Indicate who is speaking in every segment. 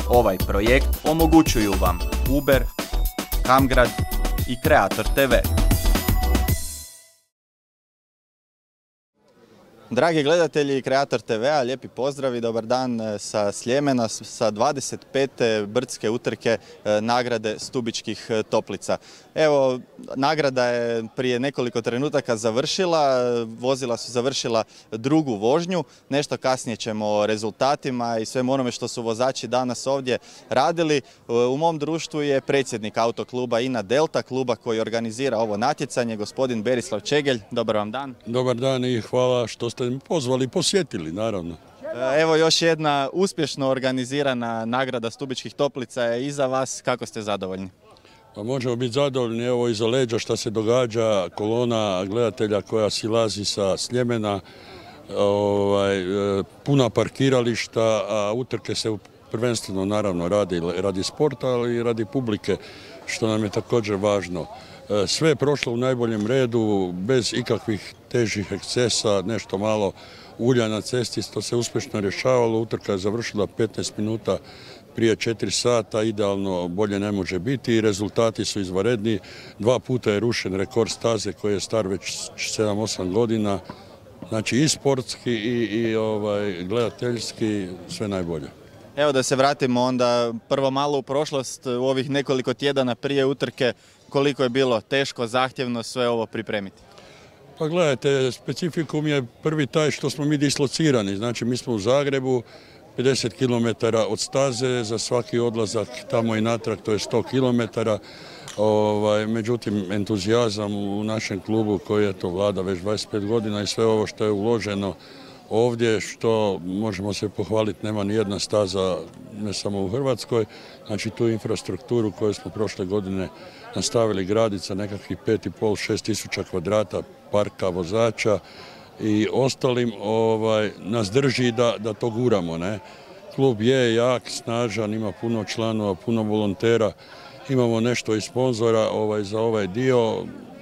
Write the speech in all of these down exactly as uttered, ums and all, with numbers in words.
Speaker 1: Ovaj projekt omogućuju vam Uber, Kamgrad i Kreator te ve. Dragi gledatelji Kreator te vea, lijepi pozdrav i dobar dan sa Sljemena, sa dvadeset pete brdske utrke nagrade Stubičkih toplica. Evo, nagrada je prije nekoliko trenutaka završila, vozila su završila drugu vožnju, nešto kasnije ćemo o rezultatima i svemu onome što su vozači danas ovdje radili. U mom društvu je predsjednik autokluba Ina Delta, kluba koji organizira ovo natjecanje, gospodin Berislav Čegelj. Dobar vam dan.
Speaker 2: Dobar dan i hvala što ste mi pozvali i posjetili, naravno.
Speaker 1: Evo još jedna uspješno organizirana nagrada Stubičkih toplica je iza vas. Kako ste zadovoljni?
Speaker 2: Pa možemo biti zadovoljni, evo iza leđa što se događa, kolona gledatelja koja silazi sa Sljemena, ovaj, puna parkirališta, a utrke se prvenstveno naravno radi radi sporta, ali i radi publike, što nam je također važno. Sve je prošlo u najboljem redu, bez ikakvih težih ekscesa, nešto malo ulja na cesti, to se uspješno rješavalo. Utrka je završila petnaest minuta prije četiri sata, idealno bolje ne može biti i rezultati su izvanredni. Dva puta je rušen rekord staze koji je star već sedam osam godina. Znači i sportski i, i ovaj, gledateljski sve najbolje.
Speaker 1: Evo da se vratimo onda prvo malo u prošlost, u ovih nekoliko tjedana prije utrke, koliko je bilo teško, zahtjevno sve ovo pripremiti?
Speaker 2: Pa gledajte, specifikum je prvi taj što smo mi dislocirani, znači mi smo u Zagrebu, pedeset kilometara od staze, za svaki odlazak tamo i natrag to je sto kilometara. Ovaj, međutim, entuzijazam u našem klubu koji je to vlada već dvadeset pet godina i sve ovo što je uloženo ovdje, što možemo se pohvaliti, nema ni jedna staza, ne samo u Hrvatskoj, znači tu infrastrukturu koju smo prošle godine nastavili graditi sa nekakvih pet i pol, šest tisuća kvadrata parka vozača i ostalim, ovaj, nas drži da, da to guramo. Ne? Klub je jak, snažan, ima puno članova, puno volontera, imamo nešto i sponzora ovaj, za ovaj dio.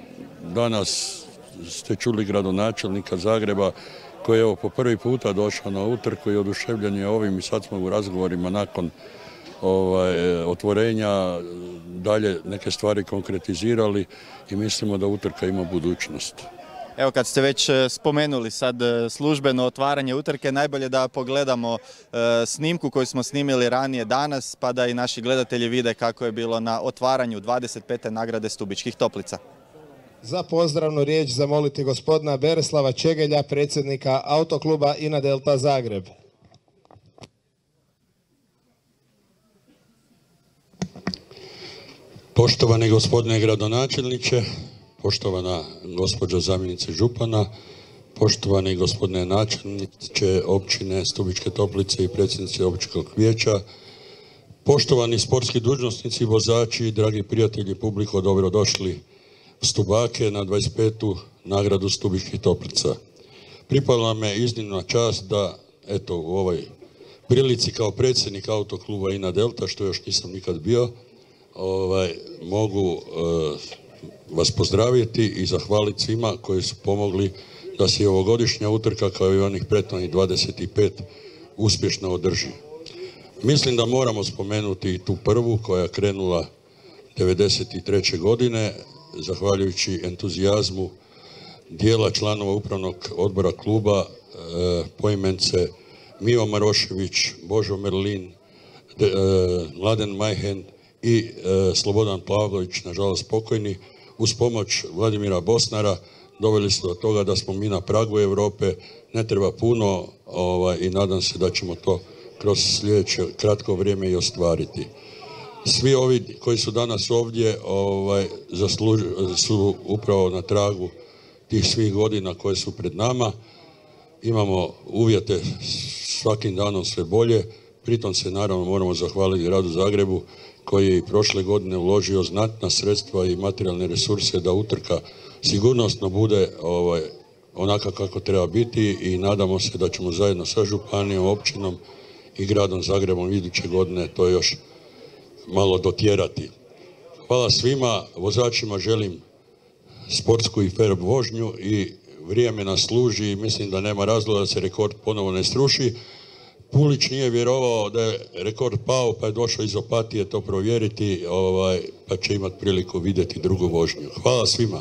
Speaker 2: Danas ste čuli gradonačelnika Zagreba koji je evo, po prvi puta došao na utrku i oduševljen je ovim i sad smo u razgovorima nakon ovaj, otvorenja dalje neke stvari konkretizirali i mislimo da utrka ima budućnost.
Speaker 1: Evo kad ste već spomenuli sad službeno otvaranje utrke, najbolje da pogledamo e, snimku koju smo snimili ranije danas pa da i naši gledatelji vide kako je bilo na otvaranju dvadeset pete nagrade Stubičkih toplica.
Speaker 3: Za pozdravnu riječ zamoliti gospodina Berislava Čegelja, predsjednika autokluba Ina Delta Zagreb.
Speaker 2: Poštovani gospodine gradonačelniče, poštovana gospođo zamjenice župana, poštovani gospodine načelniče općine Stubičke toplice i predsjednici općinskog vijeća, poštovani sportski dužnosnici, vozači, dragi prijatelji, publiko, dobrodošli Stubake na dvadeset petu nagradu Stubičkih toplica. Pripala me iznimna čast da eto, u ovoj prilici kao predsjednik autokluba Ina Delta, što još nisam nikad bio, ovaj, mogu uh, vas pozdraviti i zahvaliti svima koji su pomogli da se i ovogodišnja utrka kao i onih prethodnih dvadeset pet uspješno održi. Mislim da moramo spomenuti i tu prvu koja je krenula devedeset treće godine, zahvaljujući entuzijazmu dijela članova upravnog odbora kluba, e, poimence Mijo Marošević, Božo Merlin, de, e, Mladen Majhen i e, Slobodan Plavlović, nažalost pokojni, uz pomoć Vladimira Bosnara doveli su do toga da smo mi na pragu Europe, ne treba puno ovaj, i nadam se da ćemo to kroz sljedeće kratko vrijeme i ostvariti. Svi ovi koji su danas ovdje ovaj, zasluž, su upravo na tragu tih svih godina koje su pred nama. Imamo uvjete svakim danom sve bolje, pritom se naravno moramo zahvaliti gradu Zagrebu koji je i prošle godine uložio znatna sredstva i materijalne resurse da utrka sigurnosno bude ovaj, onaka kako treba biti i nadamo se da ćemo zajedno sa županijom, općinom i gradom Zagrebom iduće godine to još malo dotjerati. Hvala svima, vozačima želim sportsku i fer vožnju i vrijeme nas služi i mislim da nema razloga da se rekord ponovo ne sruši. Pulić nije vjerovao da je rekord pao, pa je došao iz Opatije to provjeriti, ovaj, pa će imati priliku vidjeti drugu vožnju. Hvala svima.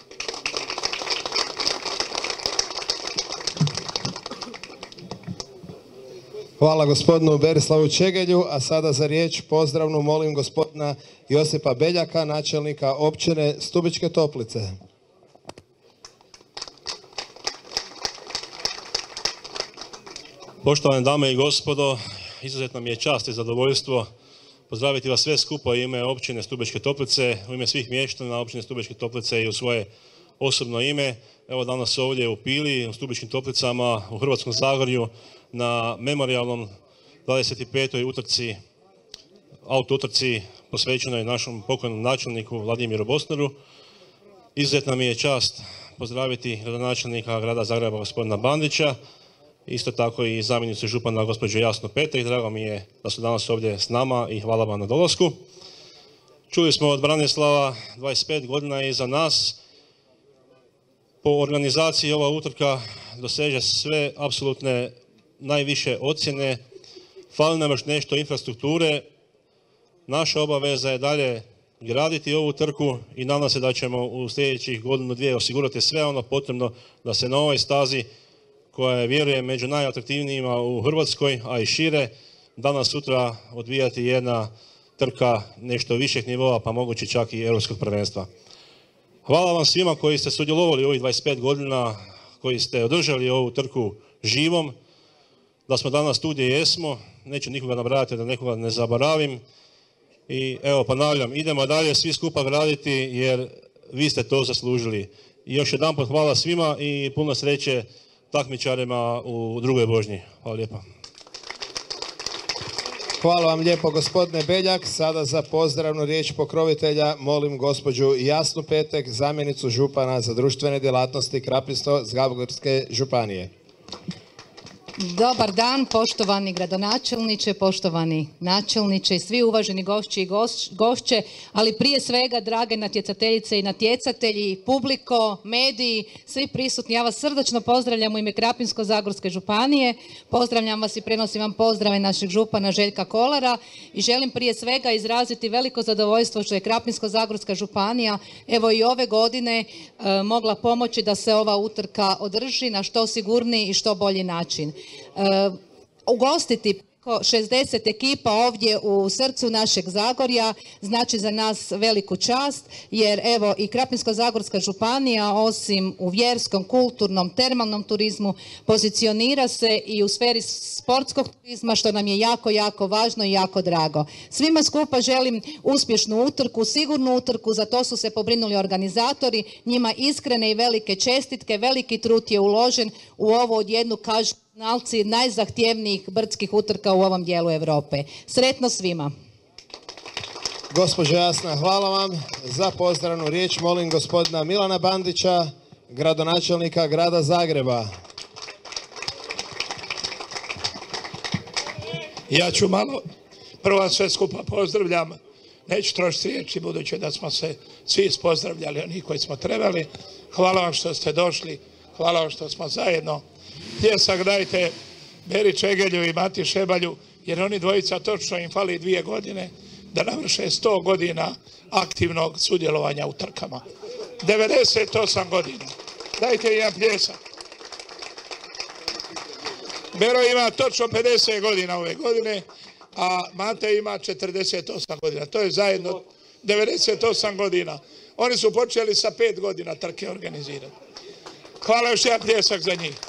Speaker 3: Hvala gospodinu Berislavu Čegelju, a sada za riječ pozdravnu molim gospodina Josipa Beljaka, načelnika općine Stubičke Toplice.
Speaker 4: Poštovane dame i gospodo, izuzetno mi je čast i zadovoljstvo pozdraviti vas sve skupa u ime općine Stubičke Toplice, u ime svih mještana općine Stubičke Toplice i u svoje osobno ime. Evo danas ovdje u Pili, u Stubičkim Toplicama, u Hrvatskom Zagorju, na memorijalnom dvadeset petoj utrci, auto utrci posvećenoj našem pokojnom načelniku Vladimiru Bosnaru. Izuzetno mi je čast pozdraviti gradonačelnika grada Zagreba gospodina Bandića, isto tako i zamjenicu župana gospođu Jasnu Petek. Drago mi je da su danas ovdje s nama i hvala vam na dolasku. Čuli smo od Branislava, dvadeset pet godina je iza nas. Po organizaciji ova utrka doseže sve apsolutne najviše ocjene. Fali nam još nešto infrastrukture. Naša obaveza je dalje graditi ovu trku i nadam se da ćemo u sljedećih godinu dvije osigurati sve ono potrebno da se na ovoj stazi, koja je, vjerujem, među najatraktivnijima u Hrvatskoj, a i šire, danas sutra odvijati jedna trka nešto višeg nivoa, pa moguće čak i europskog prvenstva. Hvala vam svima koji ste sudjelovali u ovih dvadeset pet godina, koji ste održali ovu trku živom, da smo danas tu gdje jesmo. Neću nikoga nabrajati da nekoga ne zaboravim. I evo, ponavljam, idemo dalje svi skupa graditi jer vi ste to zaslužili. I još jedanput hvala svima i puno sreće takmičarima u drugoj vožnji. Hvala lijepa.
Speaker 3: Hvala vam lijepo gospodine Beljak. Sada za pozdravnu riječ pokrovitelja molim gospođu Jasnu Petek, zamjenicu župana za društvene djelatnosti Krapinsko-Zagorske županije.
Speaker 5: Dobar dan, poštovani gradonačelniče, poštovani načelniče i svi uvaženi gošći i gošće, ali prije svega drage natjecateljice i natjecatelji, publiko, mediji, svi prisutni. Ja vas srdačno pozdravljam u ime Krapinsko-Zagorske županije. Pozdravljam vas i prenosim vam pozdrave našeg župana Željka Kolara i želim prije svega izraziti veliko zadovoljstvo što je Krapinsko-Zagorska županija evo i ove godine e, mogla pomoći da se ova utrka održi na što sigurniji i što bolji način. Uh, ugostiti šezdeset ekipa ovdje u srcu našeg Zagorja znači za nas veliku čast, jer evo i Krapinsko-Zagorska županija osim u vjerskom, kulturnom, termalnom turizmu pozicionira se i u sferi sportskog turizma, što nam je jako, jako važno i jako drago. Svima skupa želim uspješnu utrku, sigurnu utrku, za to su se pobrinuli organizatori, njima iskrene i velike čestitke, veliki trud je uložen u ovo od jednu kažu najzahtjevnijih brdskih utrka u ovom dijelu Europe. Sretno svima.
Speaker 3: Gospođo Jasna, hvala vam. Za pozdravnu riječ molim gospodina Milana Bandića, gradonačelnika grada Zagreba.
Speaker 6: Ja ću malo, prvo sve skupa pozdravljam, neću trošiti riječi budući da smo se svi pozdravljali, oni koji smo trebali. Hvala vam što ste došli, hvala vam što smo zajedno. Pljesak dajte Beri Čegelju i Mati Šebalju, jer oni dvojica točno im fali dvije godine da navrše sto godina aktivnog sudjelovanja u trkama. devedeset osam godina. Dajte jedan pljesak. Bero ima točno pedeset godina ove godine, a Mate ima četrdeset osam godina. To je zajedno devedeset osam godina. Oni su počeli sa pet godina trke organizirati. Hvala još jedan pljesak za njih.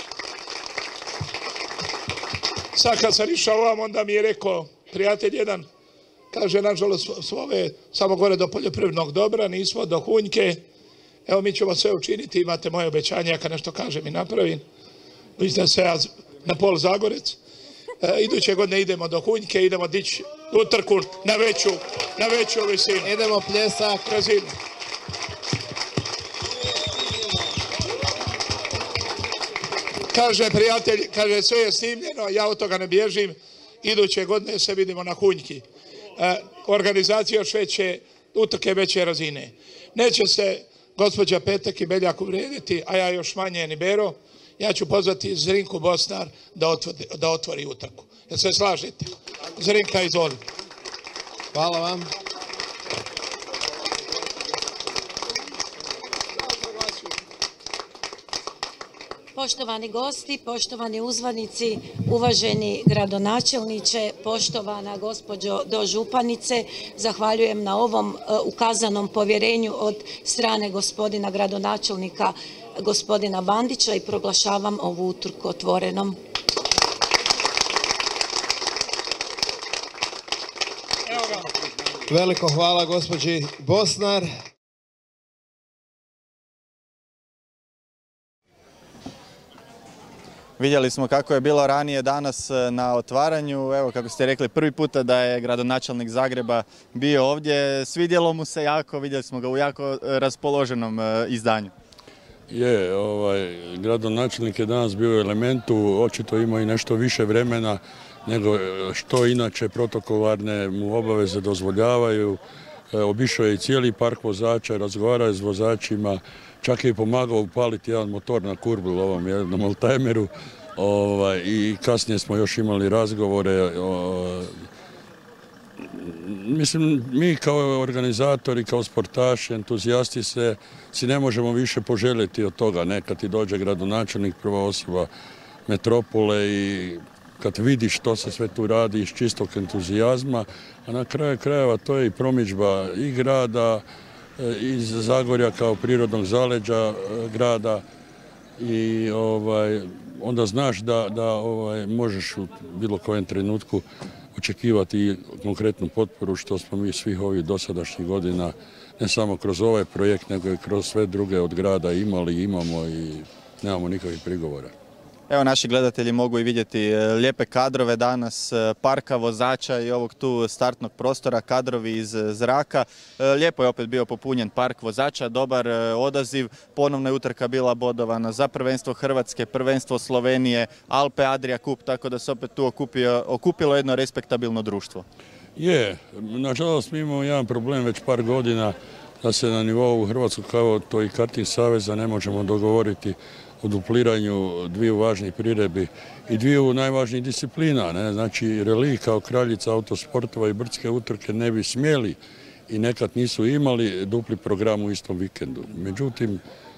Speaker 6: Sad kad sam išao ovam, onda mi je rekao prijatelj jedan, kaže, nažalost, svove samo gore do poljoprivrednog dobra, nismo do Hunjke. Evo, mi ćemo sve učiniti, imate moje obećanje, ja kad nešto kažem i napravim. Vidite se ja na pol Zagorec. E, iduće godine idemo do Hunjke, idemo dići utrku na veću, na veću visinu.
Speaker 3: Idemo pljesak.
Speaker 6: Razinu. Kaže prijatelj, kaže sve je snimljeno, ja od toga ne bježim, iduće godine se vidimo na Hunjki. E, organizacija još veće, utrke veće razine. Neće se gospođa Petek i Beljak uvrijediti, a ja još manje ni Bero, ja ću pozvati Zrinku Bosnar da otvori, da otvori utrku. Jel se slažete? Zrinka, izvoli.
Speaker 3: Hvala vam.
Speaker 7: Poštovani gosti, poštovani uzvanici, uvaženi gradonačelniče, poštovana gospođo dožupanice, zahvaljujem na ovom ukazanom povjerenju od strane gospodina gradonačelnika gospodina Bandića i proglašavam ovu utrku otvorenom.
Speaker 3: Veliko hvala gospođi Bosnar.
Speaker 1: Vidjeli smo kako je bilo ranije danas na otvaranju. Evo, kako ste rekli, prvi puta da je gradonačelnik Zagreba bio ovdje. Svidjelo mu se jako, vidjeli smo ga u jako raspoloženom izdanju.
Speaker 2: Je, ovaj, gradonačelnik je danas bio u elementu, očito imao i nešto više vremena nego što inače protokolarne mu obaveze dozvoljavaju. Obišao je i cijeli park vozača, razgovarao je s vozačima, čak je i pomagao upaliti jedan motor na kurbul ovom jednom oldtimeru. Ovaj, i kasnije smo još imali razgovore. O, mislim, mi kao organizatori, kao sportaši, entuzijasti se si ne možemo više poželjeti od toga. Ne? Kad ti dođe gradonačelnik, prva osoba metropole i kad vidiš što se sve tu radi iz čistog entuzijazma, a na kraju krajeva to je i promidžba i grada, iz Zagorja kao prirodnog zaleđa grada i ovaj, onda znaš da, da ovaj, možeš u bilo kojem trenutku očekivati konkretnu potporu što smo mi svih ovih dosadašnjih godina ne samo kroz ovaj projekt nego i kroz sve druge od grada imali, imamo i nemamo nikakvih prigovora.
Speaker 1: Evo, naši gledatelji mogu i vidjeti lijepe kadrove danas, parka vozača i ovog tu startnog prostora, kadrovi iz zraka. Lijepo je opet bio popunjen park vozača, dobar odaziv, ponovna je utrka bila bodovana za prvenstvo Hrvatske, prvenstvo Slovenije, Alpe Adria Cup, tako da se opet tu okupio, okupilo jedno respektabilno društvo.
Speaker 2: Je, nažalost mi imamo jedan problem već par godina da se na nivou Hrvatskog kao to i karting saveza ne možemo dogovoriti o dupliranju dviju važnih priredbi i dviju najvažnijih disciplina. Ne? Znači, reli kao kraljica autosportova i brdske utrke ne bi smjeli i nekad nisu imali dupli program u istom vikendu. Međutim,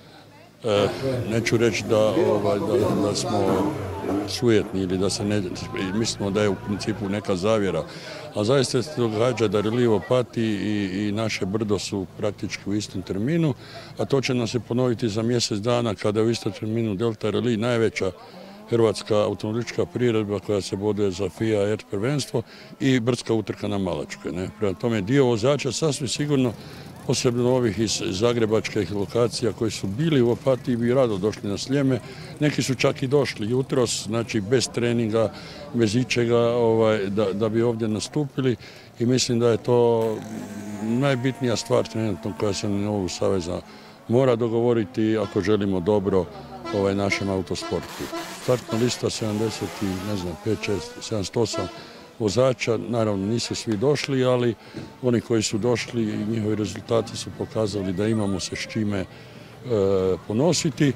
Speaker 2: e, neću reći da, ovaj, da, da smo sujetni ili da se ne... Mislimo da je u principu neka zavjera. A zaista se događa da reli Opati i, i naše brdo su praktički u istom terminu, a to će nam se ponoviti za mjesec dana kada je u istom terminu Delta Reli, najveća hrvatska automobilička priredba koja se boduje za F I A R prvenstvo i brdska utrka na Malačkoj. Ne? Prema tome dio vozača sasvim sigurno, posebno ovih iz zagrebačkih lokacija koji su bili u Opatiji bi rado došli na Sljeme. Neki su čak i došli jutros, znači bez treninga, bez ičega, ovaj, da, da bi ovdje nastupili i mislim da je to najbitnija stvar trenutno koja se na nivou saveza mora dogovoriti ako želimo dobro ovaj, našem autosportu. Startna lista sedamdeset pet, šest, sedamdeset osam vozača, naravno nisu svi došli, ali oni koji su došli i njihovi rezultati su pokazali da imamo se s čime e, ponositi. E,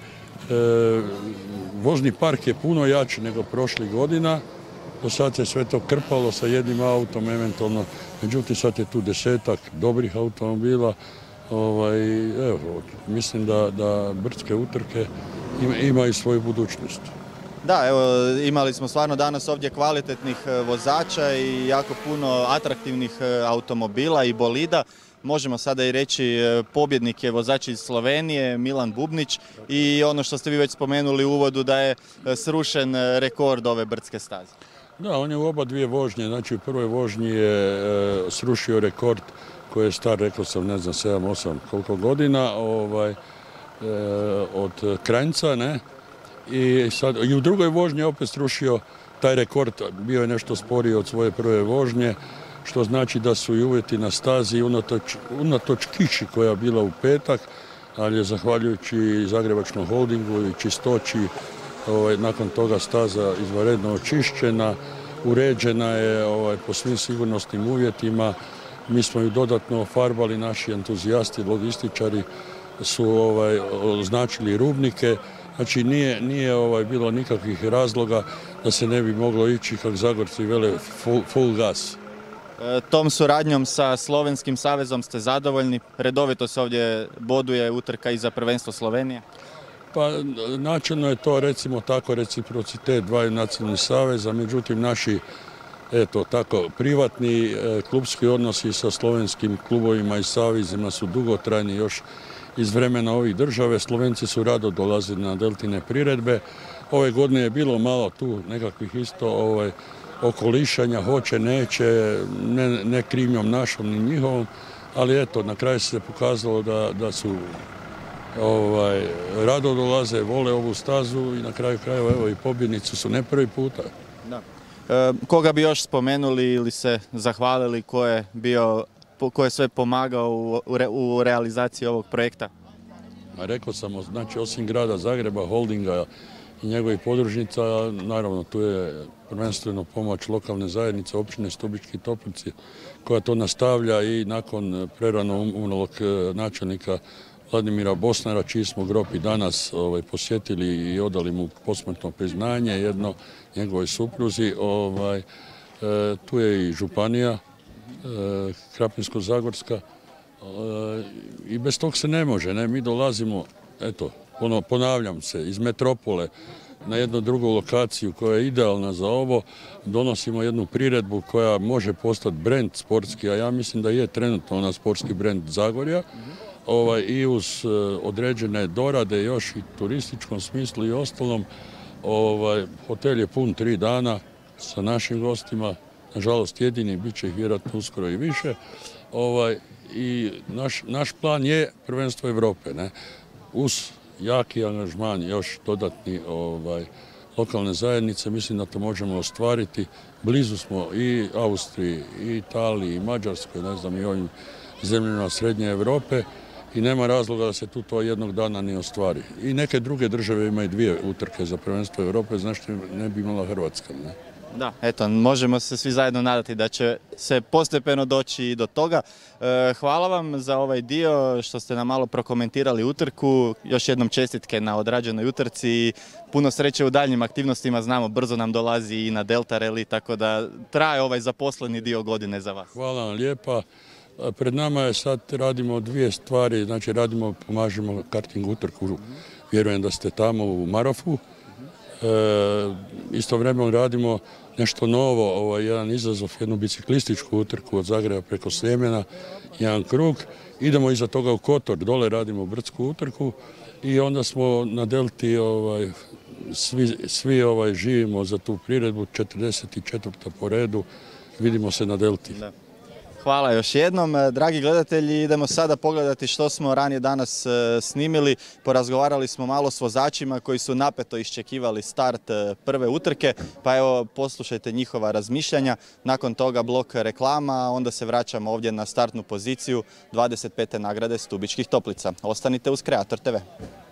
Speaker 2: vozni park je puno jači nego prošlih godina, do sad se sve to krpalo sa jednim autom eventualno, međutim sad je tu desetak dobrih automobila. Ovaj, evo, mislim da, da brdske utrke imaju svoju budućnost.
Speaker 1: Da, evo, imali smo stvarno danas ovdje kvalitetnih vozača i jako puno atraktivnih automobila i bolida. Možemo sada i reći pobjednik je vozač iz Slovenije, Milan Bubnić, i ono što ste vi već spomenuli u uvodu da je srušen rekord ove brdske staze.
Speaker 2: Da, on je u oba dvije vožnje, znači u prvoj vožnji je e, srušio rekord koji je star, rekao sam, ne znam, sedam osam koliko godina, ovaj, e, od Kranjca, ne? I, sad, i u drugoj vožnji je opet srušio taj rekord, bio je nešto sporiji od svoje prve vožnje, što znači da su i uvjeti na stazi unatoč, unatoč kiši koja je bila u petak, ali je zahvaljujući Zagrebačkom holdingu i čistoći, ovaj, nakon toga staza izvanredno očišćena, uređena je ovaj, po svim sigurnosnim uvjetima. Mi smo ju dodatno ofarbali, naši entuzijasti, logističari su ovaj, označili rubnike. Znači nije, nije ovaj, bilo nikakvih razloga da se ne bi moglo ići, kako Zagorci vele, full, full gas.
Speaker 1: E, tom suradnjom sa Slovenskim savezom ste zadovoljni? Redovito se ovdje boduje utrka i za prvenstvo Slovenije?
Speaker 2: Pa načelno je to, recimo tako, reciprocitet dvaju nacionalnih saveza, međutim naši eto tako privatni e, klubski odnosi sa slovenskim klubovima i savezima su dugotrajni još iz vremena ovih države. Slovenci su rado dolazili na deltine priredbe. Ove godine je bilo malo tu nekakvih isto ovaj, okolišanja, hoće, neće, ne, ne krivnjom našom ni njihovom, ali eto, na kraju se pokazalo da, da su ovaj, rado dolaze, vole ovu stazu i na kraju krajeva evo i pobjednici su ne prvi puta.
Speaker 1: Da. E, koga bi još spomenuli ili se zahvalili ko je bio, ko je sve pomagao u, u, re, u realizaciji ovog projekta?
Speaker 2: A rekao sam, znači osim grada Zagreba, holdinga i njegovih podružnica, naravno tu je prvenstveno pomoć lokalne zajednice, općine Stubički Toplici, koja to nastavlja i nakon prerano umrlog načelnika Vladimira Bosnara, čiji smo grob i danas ovaj, posjetili i odali mu posmrtno priznanje, jedno njegovoj supruzi. Ovaj, e, tu je i županija, e, Krapinsko-zagorska, e, i bez tog se ne može. Ne? Mi dolazimo, eto, ono, ponavljam se, iz metropole na jednu drugu lokaciju koja je idealna za ovo, donosimo jednu priredbu koja može postati brend sportski, a ja mislim da je trenutno ona sportski brend Zagorja, ovaj, i uz uh, određene dorade još i turističkom smislu i ostalom. Ovaj, hotel je pun tri dana sa našim gostima, nažalost jedini, bit će ih vjerojatno uskoro i više. Ovaj, I naš, naš plan je prvenstvo Europe, ne? Uz jaki angažman, još dodatni ovaj, lokalne zajednice, mislim da to možemo ostvariti. Blizu smo i Austriji, i Italiji, i Mađarskoj, ne znam, i ovim zemljama Srednje Europe i nema razloga da se tu to jednog dana ne ostvari. I neke druge države imaju dvije utrke za prvenstvo Europe, znači ne bi imala Hrvatska, ne?
Speaker 1: Da, eto, možemo se svi zajedno nadati da će se postepeno doći i do toga. E, hvala vam za ovaj dio što ste nam malo prokomentirali utrku. Još jednom čestitke na odrađenoj utrci i puno sreće u daljnjim aktivnostima. Znamo, brzo nam dolazi i na Delta Rally, tako da traje ovaj zaposleni dio godine za vas.
Speaker 2: Hvala vam lijepa. Pred nama je sad, radimo dvije stvari, znači radimo, pomažemo karting utrku, vjerujem da ste tamo u Marofu. E, istovremeno radimo nešto novo, ovaj, jedan izazov, jednu biciklističku utrku od Zagreba preko Sljemena, jedan krug. Idemo iza toga u Kotor, dole radimo brdsku utrku i onda smo na Delti ovaj, svi, svi ovaj, živimo za tu priredbu, četrdeset četvrta po redu, vidimo se na Delti. Da.
Speaker 1: Hvala još jednom. Dragi gledatelji, idemo sada pogledati što smo ranije danas snimili. Porazgovarali smo malo s vozačima koji su napeto iščekivali start prve utrke, pa evo poslušajte njihova razmišljanja. Nakon toga blok reklama, a onda se vraćamo ovdje na startnu poziciju dvadeset pete nagrade Stubičkih Toplica. Ostanite uz Kreator te ve.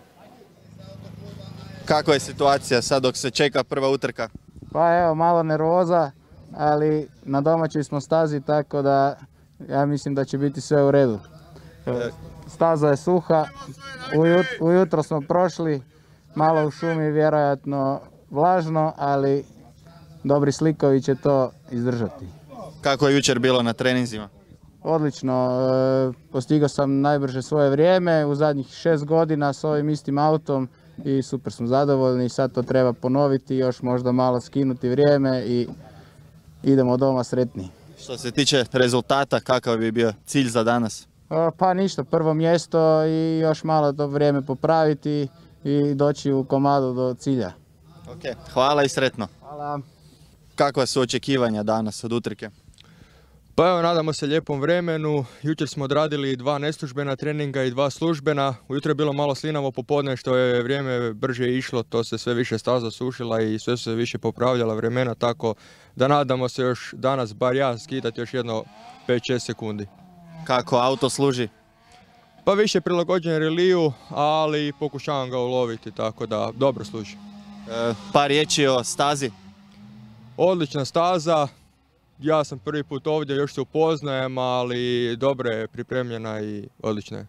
Speaker 1: Kako je situacija sad dok se čeka prva utrka?
Speaker 8: Pa evo, malo nervoza, ali na domaćoj smo stazi, tako da ja mislim da će biti sve u redu. Staza je suha, Ujut, ujutro smo prošli, malo u šumi, vjerojatno vlažno, ali dobri slikovi će to izdržati.
Speaker 1: Kako je jučer bilo na treninzima?
Speaker 8: Odlično, postigao sam najbrže svoje vrijeme u zadnjih šest godina s ovim istim autom i super smo zadovoljni. Sad to treba ponoviti, još možda malo skinuti vrijeme i idemo doma sretni.
Speaker 1: Što se tiče rezultata, kakav bi bio cilj za danas?
Speaker 8: Pa ništa, prvo mjesto i još malo to vrijeme popraviti i doći u komadu do cilja.
Speaker 1: Ok, hvala i sretno.
Speaker 8: Hvala.
Speaker 1: Kakva su očekivanja danas od utrke?
Speaker 9: Pa evo, nadamo se lijepom vremenu. Jučer smo odradili dva neslužbena treninga i dva službena. Ujutro je bilo malo slinavo popodne, što je vrijeme brže išlo, to se sve više staza sušila i sve se više popravljala vremena, tako da nadamo se još danas, bar ja, skidati još jedno pet šest sekundi.
Speaker 1: Kako auto služi?
Speaker 9: Pa više prilagođen reliju, ali pokušavam ga uloviti, tako da dobro služi.
Speaker 1: E, par riječi o stazi?
Speaker 9: Odlična staza. Ja sam prvi put ovdje, još se upoznajem, ali dobro je pripremljena i odlična je.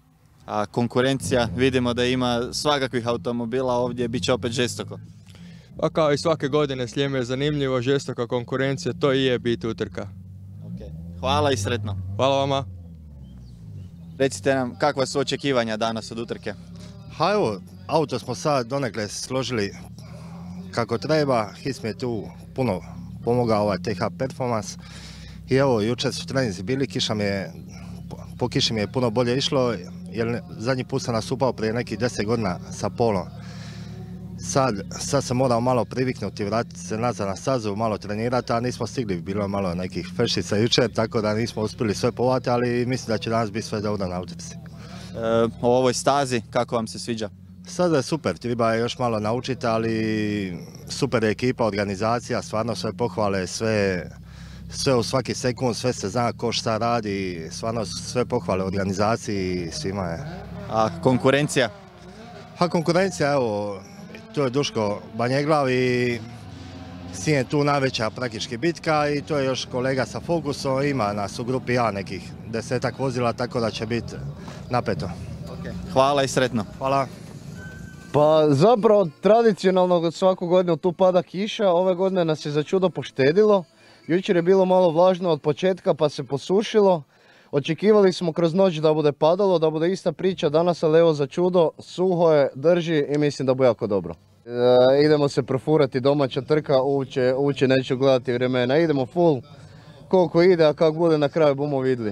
Speaker 1: A konkurencija, vidimo da ima svakakvih automobila ovdje, bit će opet žestoko.
Speaker 9: Pa kao i svake godine Sljeme je zanimljivo, žestoka konkurencija, to i je bit utrka.
Speaker 1: Okay. Hvala i sretno.
Speaker 9: Hvala vama.
Speaker 1: Recite nam, kakva su očekivanja danas od utrke?
Speaker 10: Ha evo, auto smo sad donekle složili kako treba, His mi je tu puno pomogao ovaj T H Performance i evo, jučer su treninzi bili, kiša mi je, po kiši mi je puno bolje išlo, jer zadnji put sam nastupao prije nekih deset godina sa polom. Sad, sad sam morao malo priviknuti, vratiti se nazad na stazu, malo trenirati, a nismo stigli, bilo je malo nekih fešica jučer, tako da nismo uspjeli sve povati, ali mislim da će danas biti sve dobro na utrci.
Speaker 1: E, o ovoj stazi, kako vam se sviđa?
Speaker 10: Staza je super, treba je još malo naučiti, ali super je ekipa, organizacija, stvarno sve pohvale, sve, sve u svaki sekund, sve se zna ko šta radi, stvarno sve pohvale organizaciji i svima je.
Speaker 1: A konkurencija?
Speaker 10: A konkurencija, evo, to je Duško Banjeglav i s njim je tu najveća praktički bitka i to je još kolega sa Fokusom, ima nas u grupi A nekih desetak vozila, tako da će biti napeto.
Speaker 1: Okay. Hvala i sretno.
Speaker 10: Hvala.
Speaker 11: Pa zapravo tradicionalno svaku godinu tu pada kiša, ove godine nas je za čudo poštedilo. Jučer je bilo malo vlažno od početka pa se posušilo. Očekivali smo kroz noć da bude padalo, da bude ista priča danas, ali evo za čudo, suho je, drži i mislim da bude jako dobro. E, idemo se profurati, domaća trka, uče, uče neću gledati vremena, idemo full, koliko ide, a kako bude na kraju bomo vidjeli.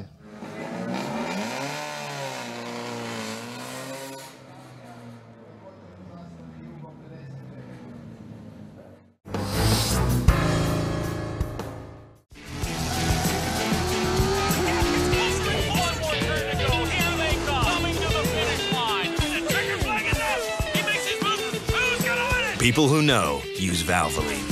Speaker 12: People who know use Valvoline.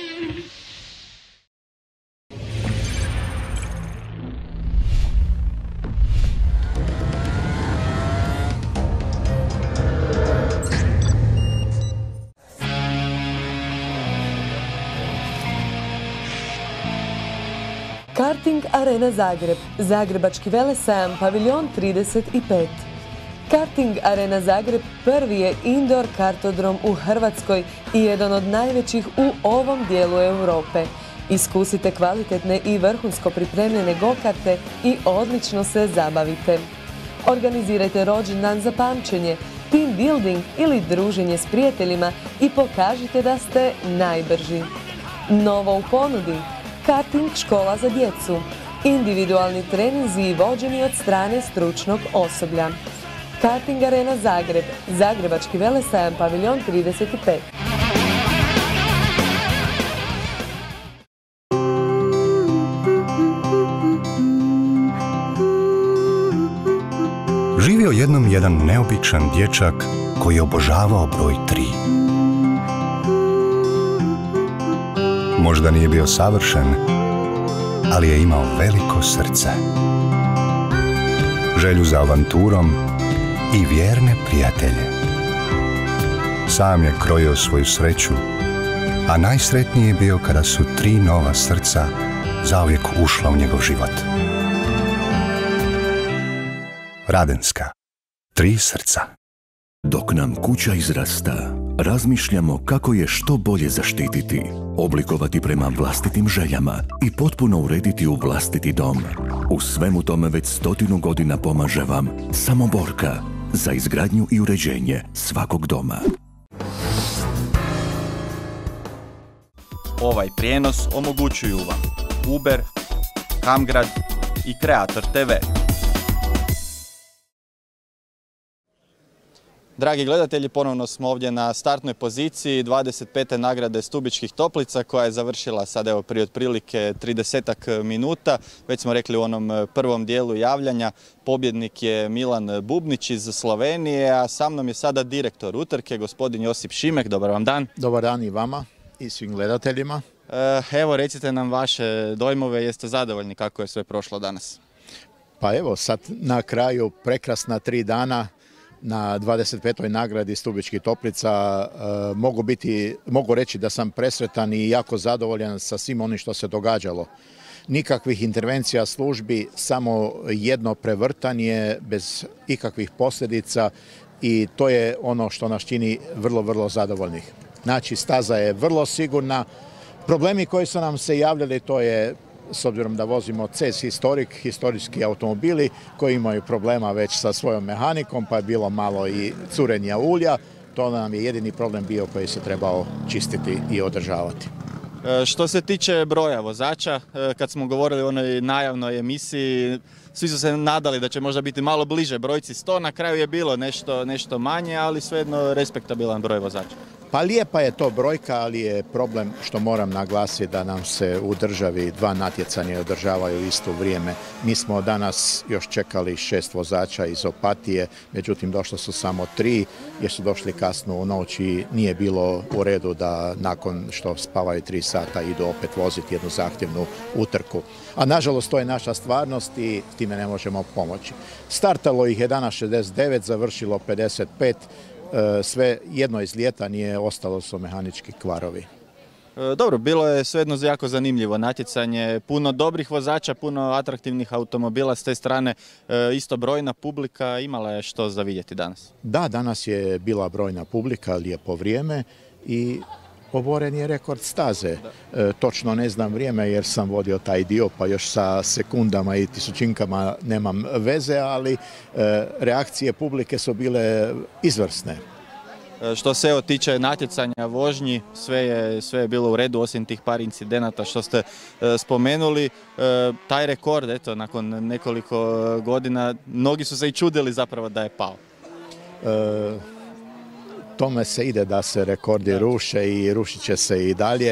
Speaker 13: Karting Arena Zagreb, Zagrebački velesajam, paviljon trideset pet. Karting Arena Zagreb prvi je indoor kartodrom u Hrvatskoj i jedan od najvećih u ovom dijelu Europe. Iskusite kvalitetne i vrhunsko pripremljene go-karte i odlično se zabavite. Organizirajte rođendan za pamćenje, team building ili druženje s prijateljima i pokažite da ste najbrži. Novo u ponudi, karting škola za djecu, individualni treninzi i vođeni od strane stručnog osoblja. Karting Arena Zagreb, Zagrebački velesajam, paviljon trideset pet.
Speaker 14: Živio jednom jedan neobičan dječak koji je obožavao broj tri. Možda nije bio savršen, ali je imao veliko srce. Želju za avanturom i vjerne prijatelje. Sam je krojio svoju sreću, a najsretniji je bio kada su tri nova srca zauvijek ušla u njegov život. Radenska. Tri srca.
Speaker 15: Dok nam kuća izrasta, razmišljamo kako je što bolje zaštititi, oblikovati prema vlastitim željama i potpuno urediti u vlastiti dom. U svemu tome već stotinu godina pomaže vam Samoborka za izgradnju i uređenje svakog doma.
Speaker 1: Ovaj prijenos omogućuju vam Uber, Kamgrad i Kreator te ve. Dragi gledatelji, ponovno smo ovdje na startnoj poziciji dvadeset pete nagrade Stubičkih toplica koja je završila sad evo prije otprilike tridesetak minuta. Već smo rekli u onom prvom dijelu javljanja, pobjednik je Milan Bubnić iz Slovenije, a sa mnom je sada direktor utrke, gospodin Josip Šimek. Dobar vam dan.
Speaker 16: Dobar dan i vama i svim gledateljima.
Speaker 1: Evo, recite nam vaše dojmove, jeste zadovoljni kako je sve prošlo danas?
Speaker 16: Pa evo, sad na kraju prekrasna tri dana na dvadeset petoj nagradi Stubičkih toplica. E, mogu, biti, mogu reći da sam presretan i jako zadovoljan sa svim onim što se događalo. nikakvih intervencija službi, samo jedno prevrtanje bez ikakvih posljedica i to je ono što nas čini vrlo, vrlo zadovoljnih. Znači, staza je vrlo sigurna. Problemi koji su nam se javljali, to je, s obzirom da vozimo C E S Historik, historijski automobili koji imaju problema već sa svojom mehanikom, pa je bilo malo i curenja ulja. To nam je jedini problem bio koji se trebao čistiti i održavati.
Speaker 1: Što se tiče broja vozača, kad smo govorili o onoj najavnoj emisiji, svi su se nadali da će možda biti malo bliže brojci sto, na kraju je bilo nešto, nešto manje, ali svejedno respektabilan broj vozača.
Speaker 16: Pa lijepa je to brojka, ali je problem što moram naglasiti da nam se u državi dva natjecanja održavaju u isto vrijeme. Mi smo danas još čekali šest vozača iz Opatije, međutim došlo su samo tri jer su došli kasno u noć i nije bilo u redu da nakon što spavaju tri sata idu opet voziti jednu zahtjevnu utrku. A nažalost to je naša stvarnost i time ne možemo pomoći. Startalo ih je danas šezdeset devet, završilo pedeset pet. Sve jedno iz ljeta nije ostalo su mehanički kvarovi.
Speaker 1: Dobro, bilo je svejedno jako zanimljivo natjecanje, puno dobrih vozača, puno atraktivnih automobila, s te strane isto brojna publika, imala je što za vidjeti danas?
Speaker 16: Da, danas je bila brojna publika, lijepo vrijeme i oboren je rekord staze. E, točno ne znam vrijeme jer sam vodio taj dio pa još sa sekundama i tisućinkama nemam veze, ali e, reakcije publike su bile izvrsne.
Speaker 1: E, što se evo tiče natjecanja vožnji, sve je, sve je bilo u redu osim tih par incidenata što ste e, spomenuli. E, taj rekord, eto, nakon nekoliko godina, mnogi su se i čudili zapravo da je pao.
Speaker 16: E, Tome se ide da se rekordi ruše i rušit će se i dalje.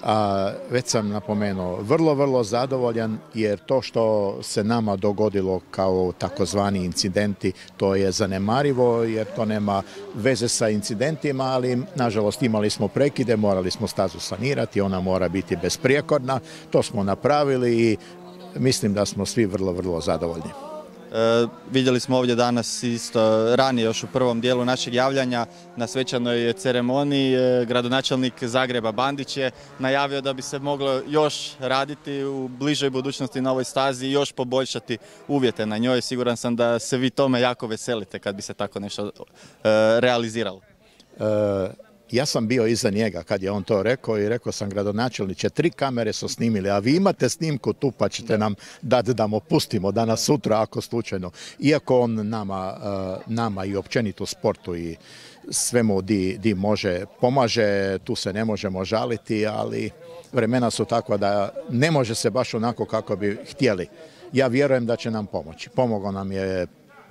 Speaker 16: A već sam napomenuo, vrlo, vrlo zadovoljan jer to što se nama dogodilo kao takozvani incidenti, to je zanemarivo jer to nema veze sa incidentima, ali nažalost imali smo prekide, morali smo stazu sanirati, ona mora biti besprijekorna. To smo napravili i mislim da smo svi vrlo, vrlo zadovoljni.
Speaker 1: E, vidjeli smo ovdje danas isto ranije još u prvom dijelu našeg javljanja na svečanoj ceremoniji e, gradonačelnik Zagreba Bandić je najavio da bi se moglo još raditi u bližoj budućnosti na ovoj stazi i još poboljšati uvjete na njoj. Siguran sam da se vi tome jako veselite kad bi se tako nešto e, realiziralo.
Speaker 16: E... Ja sam bio iza njega kad je on to rekao i rekao sam gradonačelniče, tri kamere su snimili, a vi imate snimku tu pa ćete nam dati da mu pustimo danas sutra ako slučajno. Iako on nama, nama i općenito sportu i svemu di, di može pomaže, tu se ne možemo žaliti, ali vremena su takva da ne može se baš onako kako bi htjeli. Ja vjerujem da će nam pomoći. Pomogao nam je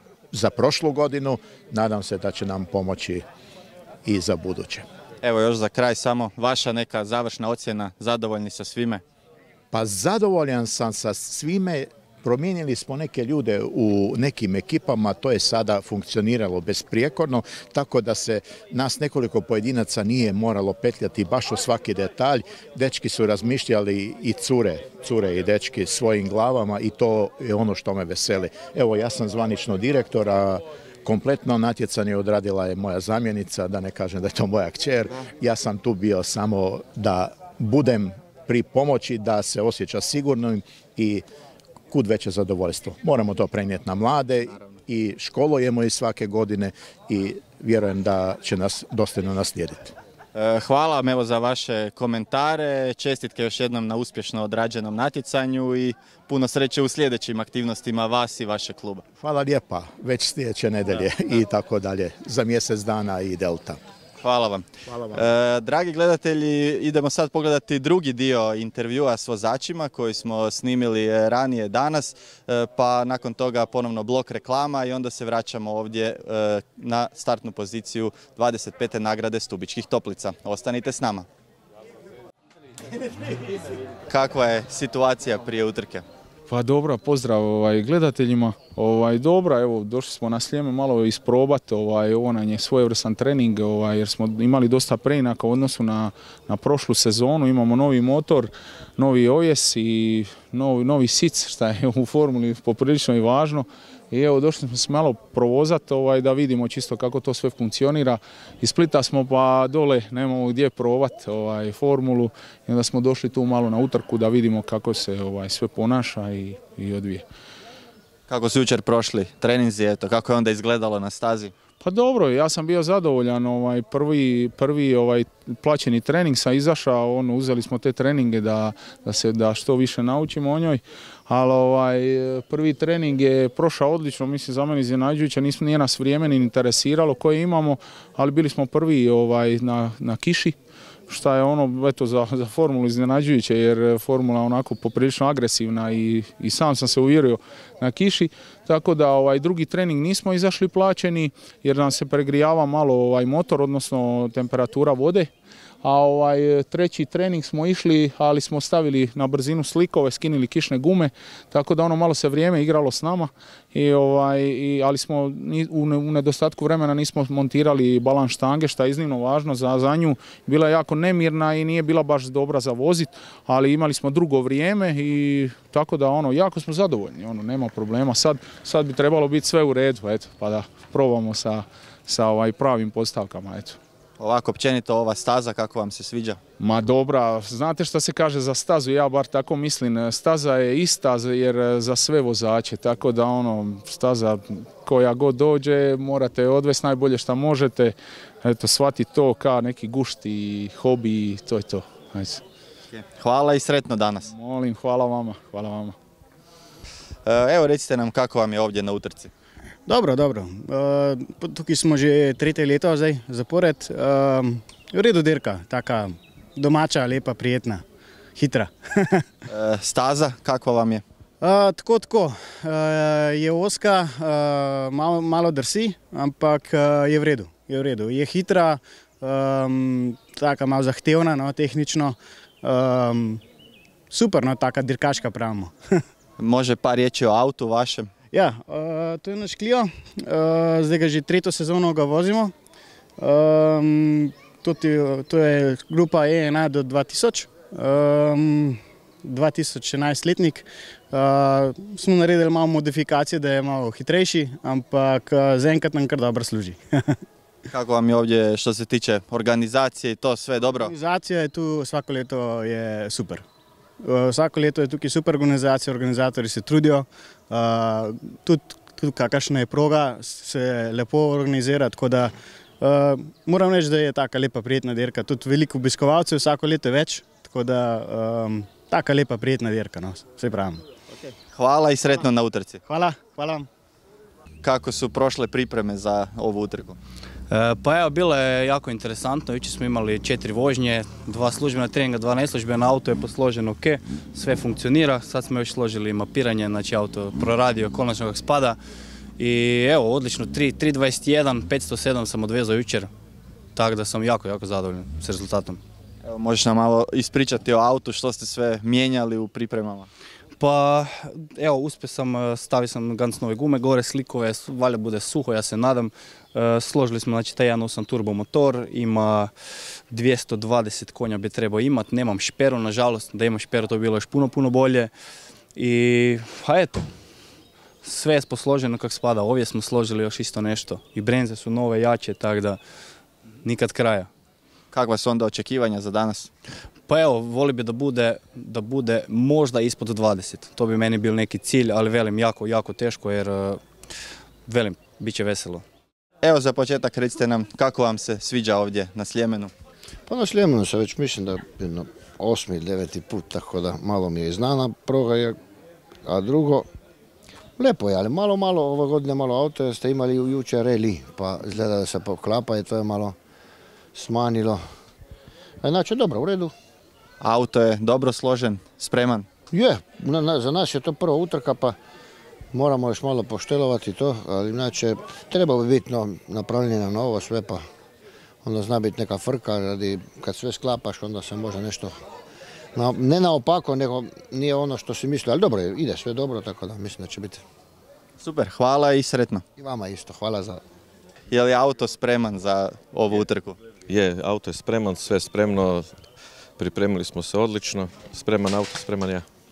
Speaker 16: za prošlu godinu, nadam se da će nam pomoći i za buduće.
Speaker 1: Evo još za kraj samo vaša neka završna ocjena, zadovoljni sa svime?
Speaker 16: Pa zadovoljan sam sa svime, promijenili smo neke ljude u nekim ekipama, to je sada funkcioniralo besprijekorno, tako da se nas nekoliko pojedinaca nije moralo petljati baš u svaki detalj. Dečki su razmišljali i cure, cure i dečki svojim glavama i to je ono što me veseli. Evo ja sam zvanično direktor, a kompletno natjecanje odradila je moja zamjenica, da ne kažem da je to moja kćer. Ja sam tu bio samo da budem pri pomoći, da se osjeća sigurno i kud veće zadovoljstvo. Moramo to prenijeti na mlade i školujemo ih svake godine i vjerujem da će nas dosljedno naslijediti.
Speaker 1: Hvala vam evo za vaše komentare, čestitke još jednom na uspješno odrađenom natjecanju i puno sreće u sljedećim aktivnostima vas i vašeg kluba.
Speaker 16: Hvala lijepa, već sljedeće nedelje i tako dalje, za mjesec dana i Delta.
Speaker 1: Hvala vam.
Speaker 16: Hvala vam.
Speaker 1: E, dragi gledatelji, idemo sad pogledati drugi dio intervjua s vozačima koji smo snimili ranije danas, e, pa nakon toga ponovno blok reklama i onda se vraćamo ovdje e, na startnu poziciju dvadeset pete nagrade Stubičkih toplica. Ostanite s nama. Kakva je situacija prije utrke?
Speaker 17: Pa dobro, pozdrav ovaj, gledateljima. Ovaj, dobro, evo, došli smo na Sljeme malo isprobati, ovaj, ovo nam je svojevrstan trening, ovaj, jer smo imali dosta preinaka u odnosu na, na prošlu sezonu. Imamo novi motor, novi ojes i novi, novi sic, što je u formuli poprilično i važno. I evo, došli smo se malo provozati ovaj, da vidimo čisto kako to sve funkcionira. Iz Splita smo pa dole, nemamo gdje probati ovaj, formulu i onda smo došli tu malo na utrku da vidimo kako se ovaj, sve ponaša i, i odvije.
Speaker 1: Kako su jučer prošli treninzi, eto, kako je onda izgledalo na stazi?
Speaker 17: Pa dobro, ja sam bio zadovoljan, ovaj, prvi, prvi ovaj, plaćeni trening sam izašao, ono, uzeli smo te treninge da, da se da što više naučimo o njoj, ali ovaj, prvi trening je prošao odlično, mislim za mene iznenađujuće, nismo nije nas vrijeme ni interesiralo koje imamo, ali bili smo prvi ovaj, na, na kiši. Šta je ono, eto, za, za formulu iznenađujuće, jer formula je onako poprilično agresivna i, i sam sam se uvjerio na kiši, tako da ovaj drugi trening nismo izašli plaćeni jer nam se pregrijava malo ovaj motor, odnosno temperatura vode. A ovaj treći trening smo išli, ali smo stavili na brzinu slikove, skinili kišne gume, tako da ono malo se vrijeme igralo s nama, i ovaj, i, ali smo u, ne, u nedostatku vremena nismo montirali balans štange, što je iznimno važno za, za nju. Bila je jako nemirna i nije bila baš dobra za vozit, ali imali smo drugo vrijeme i tako da ono, jako smo zadovoljni, ono, nema problema. Sad, sad bi trebalo biti sve u redu, eto, pa da probamo sa, sa ovaj pravim postavkama, eto.
Speaker 1: Ovako, općenito ova staza, kako vam se sviđa?
Speaker 17: Ma dobra, znate što se kaže za stazu, ja bar tako mislim, staza je ista jer za sve vozače, tako da ono, staza koja god dođe morate odvesti najbolje što možete, eto, shvatiti to kao neki gušt i hobi i to je to. Ajde.
Speaker 1: Hvala i sretno danas.
Speaker 17: Molim, hvala vama, hvala vama.
Speaker 1: Evo, recite nam kako vam je ovdje na utrci.
Speaker 18: Dobro, dobro. Uh, tukaj smo že tretje leto zdaj zapored. Uh, v redu dirka, taka domača, lepa, prijetna, hitra.
Speaker 1: uh, staza, kakva vam je?
Speaker 18: Uh, tako, tako. Uh, je oska, uh, malo, malo drsi, ampak uh, je v redu. Je v redu. Je hitra, um, taka malo zahtevna, no, tehnično. Um, super, no, taka dirkaška pravimo.
Speaker 1: Može par riječi o autu vašem?
Speaker 18: Ja, uh, to je naš Clio, uh, zdaj ga že tretjo sezono ga vozimo. Um, tudi, to je grupa E ena do dva tisoč, um, dva tisoč enajst letnik. Uh, smo naredili malo modifikacije, da je malo hitrejši, ampak uh, zaenkrat nam kar dobro služi.
Speaker 1: Kako vam je ovdje što se tiče organizacije i to sve dobro?
Speaker 18: Organizacija je tu svako leto je super. Vsako leto je tukaj super organizacija, organizatorji se trudijo, uh, tudi, tudi kakšna je proga, se lepo organizira, tako da uh, moram reči, da je taka lepa prijetna dirka. Tudi veliko obiskovalcev vsako leto več, tako da um, taka lepa prijetna dirka, no, vse pravim.
Speaker 1: Okay. Hvala i sretno na utrci.
Speaker 18: Hvala, hvala vam.
Speaker 1: Kako su prošle pripreme za ovu utrku?
Speaker 19: Pa evo, bilo je jako interesantno, jučer smo imali četiri vožnje, dva službena treninga, dva neslužbena, auto je posložen ok, sve funkcionira, sad smo još složili mapiranje, znači auto proradio konačno kako spada i evo, odlično, tri dvadeset jedan, petsto sedam sam odvezao jučer, tako da sam jako, jako zadovoljan s rezultatom.
Speaker 1: Evo, možeš nam malo ispričati o autu, što ste sve mijenjali u pripremama?
Speaker 19: Pa evo, uspio sam, stavio sam ganz nove gume, gore slikove, valjda bude suho, ja se nadam. Složili smo, znači, taj jedan osam turbo motor, ima dvjesto dvadeset konja bi trebao imati, nemam šperu, nažalost, da imam šperu to bi bilo još puno, puno bolje. I, a eto, sve je posloženo kako spada, ovdje smo složili još isto nešto. I brenze su nove, jače, tako da nikad kraja.
Speaker 1: Kakva su onda očekivanja za danas?
Speaker 19: Pa evo, voli bi da bude, da bude možda ispod dvadeset. To bi meni bil neki cilj, ali velim, jako, jako teško jer, velim, bit će veselo.
Speaker 1: Evo, za početak recite nam kako vam se sviđa ovdje na Sljemenu?
Speaker 20: Pa na Sljemenu se već mislim da je osmi, deveti put, tako da malo mi je znana proga, a drugo, lepo je, ali malo, malo, ove godine malo auto ste imali jučer reli, pa izgleda da se poklapa i to je malo smanjilo. Znači, dobro, u redu.
Speaker 1: Auto je dobro složen, spreman?
Speaker 20: Je, na, na, za nas je to prva utrka, pa moramo još malo poštelovati to, ali inače treba bi biti no, napravljeno novo sve, pa onda zna biti neka frka, radi kad sve sklapaš onda se može nešto, na, ne naopako, nego nije ono što si mislio, ali dobro, ide sve dobro, tako da mislim da će biti.
Speaker 1: Super, hvala i sretno.
Speaker 20: I vama isto, hvala za...
Speaker 1: Je li auto spreman za ovu utrku?
Speaker 21: Je, auto je spreman, sve spremno, pripremili smo se odlično, spreman auto, spreman ja.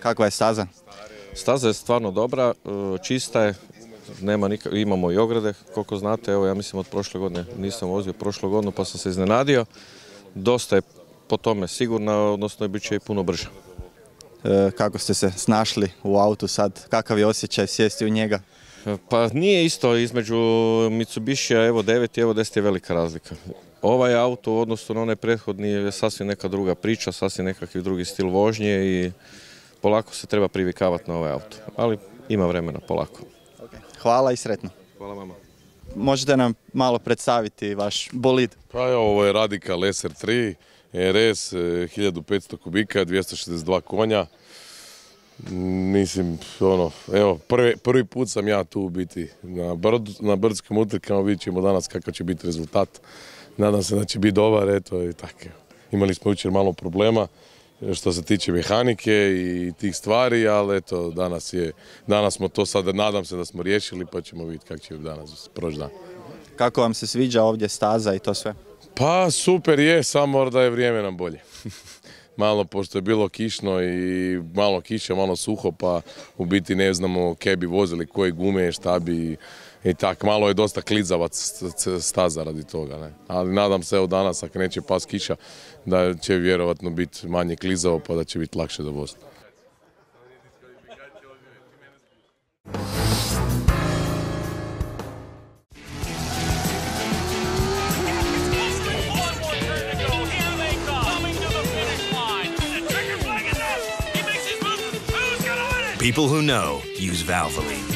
Speaker 1: Kakva je staza?
Speaker 21: Staza je stvarno dobra, čista je, nema nika, imamo i ograde, koliko znate, evo ja mislim od prošle godine, nisam vozio prošlu godinu pa sam se iznenadio. Dosta je po tome sigurna, odnosno bit će i puno brža.
Speaker 1: E, kako ste se snašli u autu sad? Kakav je osjećaj sjesti u njega?
Speaker 21: Pa nije isto, između Mitsubishija Evo devet i Evo deset je velika razlika. Ovaj auto u odnosu na onaj prethodni je sasvim neka druga priča, sasvim nekakav drugi stil vožnje i polako se treba privikavati na ovaj auto, ali ima vremena polako.
Speaker 1: Hvala i sretno.
Speaker 21: Hvala vama.
Speaker 1: Možete nam malo predstaviti vaš bolid?
Speaker 22: Pa evo, ovo je Radical S R tri, R S, hiljadu petsto kubika, dvjesto šezdeset dva konja. Mislim, ono, evo, prvi, prvi put sam ja tu u biti na, brd, na brdskim utrkama, vidjet ćemo danas kakav će biti rezultat. Nadam se da će biti dobar, eto i tako. Imali smo jučer malo problema što se tiče mehanike i tih stvari, ali eto, danas je, danas smo to sad, nadam se da smo riješili, pa ćemo vidjeti kako će danas proći dan.
Speaker 1: Kako vam se sviđa ovdje staza i to sve?
Speaker 22: Pa super je, samo da je vrijeme nam bolje. Malo, pošto je bilo kišno i malo kiše, malo suho, pa u biti ne znamo kaj bi vozili, koje gume, šta bi i tak. Malo je dosta klizavac staza radi toga, ne. Ali nadam se evo danas, ako neće pas kiša, da će vjerovatno biti manje klizavo, pa da će biti lakše za voziti.
Speaker 12: People who know use Valvoline.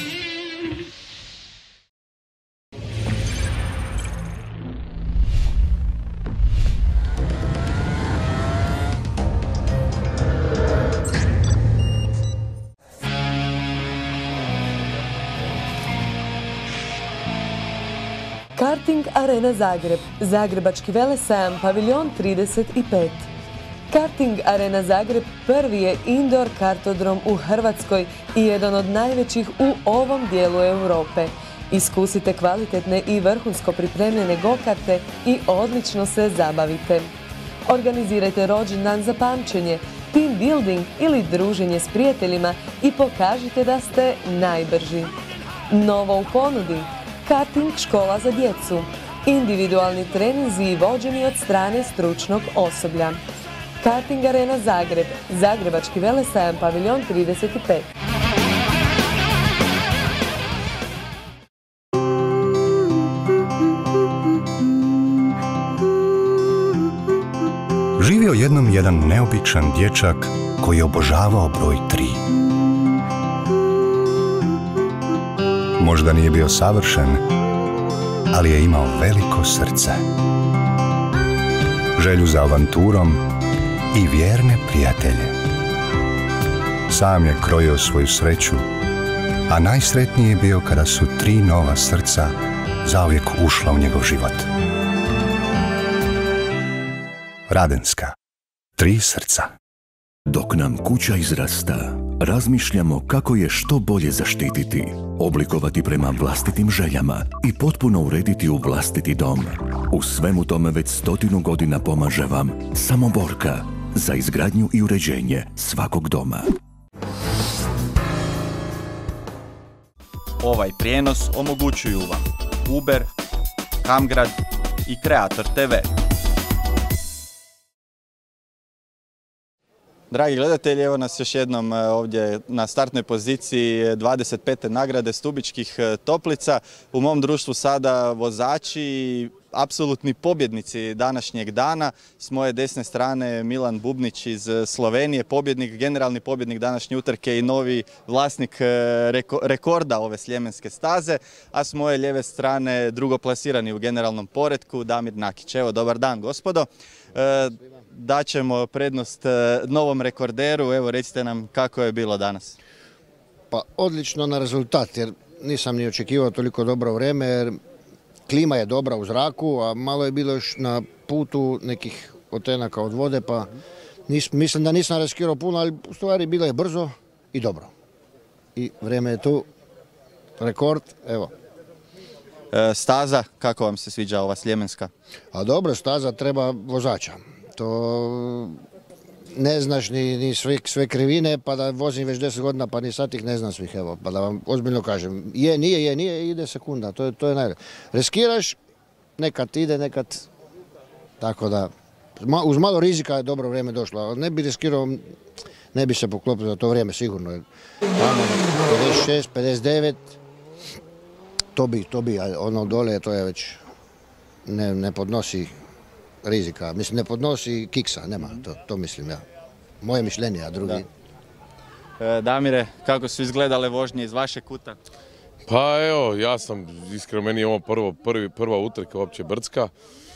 Speaker 13: Karting Arena Zagreb, Zagrebački velesajam, paviljon trideset pet. Karting Arena Zagreb prvi je indoor kartodrom u Hrvatskoj i jedan od najvećih u ovom dijelu Europe. Iskusite kvalitetne i vrhunsko pripremljene go-karte i odlično se zabavite. Organizirajte rođendan za pamćenje, team building ili druženje s prijateljima i pokažite da ste najbrži. Novo u ponudi, karting škola za djecu, individualni treninzi i vođeni od strane stručnog osoblja. Karting Arena Zagreb, Zagrebački velesajam, paviljon trideset pet.
Speaker 14: Živio jednom jedan neobičan dječak koji je obožavao broj tri. Možda nije bio savršen, ali je imao veliko srce. Želju za avanturom i vjerne prijatelje. Sam je krojio svoju sreću, a najsretniji je bio kada su tri nova srca zauvijek ušla u njegov život. Radenska. Tri srca.
Speaker 15: Dok nam kuća izrasta, razmišljamo kako je što bolje zaštititi, oblikovati prema vlastitim željama i potpuno urediti u vlastiti dom. U svemu tome već stotinu godina pomaže vam Samoborka za izgradnju i uređenje svakog doma.
Speaker 1: Ovaj prijenos omogućuju vam Uber, Kamgrad i Kreator te ve. Dragi gledatelji, evo nas još jednom ovdje na startnoj poziciji dvadeset pete nagrade Stubičkih toplica. U mom društvu sada vozači i apsolutni pobjednici današnjeg dana. S moje desne strane Milan Bubnić iz Slovenije, pobjednik, generalni pobjednik današnje utrke i novi vlasnik reko, rekorda ove sljemenske staze. A s moje lijeve strane drugoplasirani u generalnom poretku Damir Nakić. Evo, dobar dan gospodo. E, daćemo prednost novom rekorderu. Evo, recite nam kako je bilo danas.
Speaker 20: Pa odlično na rezultat, jer nisam ni očekivao toliko dobro vrijeme, jer klima je dobra u zraku, a malo je bilo još na putu nekih otenaka od vode, pa nis, mislim da nisam riskirao puno, ali u stvari bilo je brzo i dobro. I vrijeme je tu, rekord, evo.
Speaker 1: E, staza, kako vam se sviđa ova sljemenska?
Speaker 20: A dobro, staza treba vozača. To ne znaš ni, ni sve, sve krivine, pa da vozim već deset godina, pa ni sad ih ne znam svih, evo, pa da vam ozbiljno kažem. Je, nije, je, nije, ide sekunda, to je, to je najbolje. Riskiraš, nekad ide, nekad, tako da, uz malo rizika je dobro vrijeme došlo, ali ne bi riskirao, ne bi se poklopio za to vrijeme, sigurno. pedeset šest, pedeset devet, to bi, to bi, a ono dole, to je već, ne, ne podnosi rizika, mislim, ne podnosi kiksa, nema, to, to mislim ja. Moje mišljenje, a drugi...
Speaker 1: E, Damire, kako su izgledale vožnje iz vašeg kuta?
Speaker 22: Pa evo, ja sam, iskreno, meni je ovo prvo, prvi, prva utrka uopće brdska.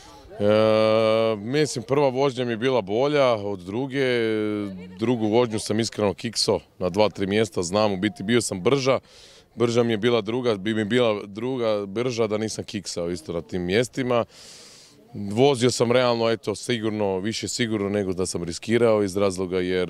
Speaker 22: E, mislim, prva vožnja mi je bila bolja od druge, drugu vožnju sam iskreno kikso na dva, tri mjesta, znam, u biti bio sam brža, brža mi je bila druga, bi mi bila druga brža da nisam kiksao isto na tim mjestima. Vozio sam realno, eto, sigurno, više sigurno nego da sam riskirao iz razloga jer,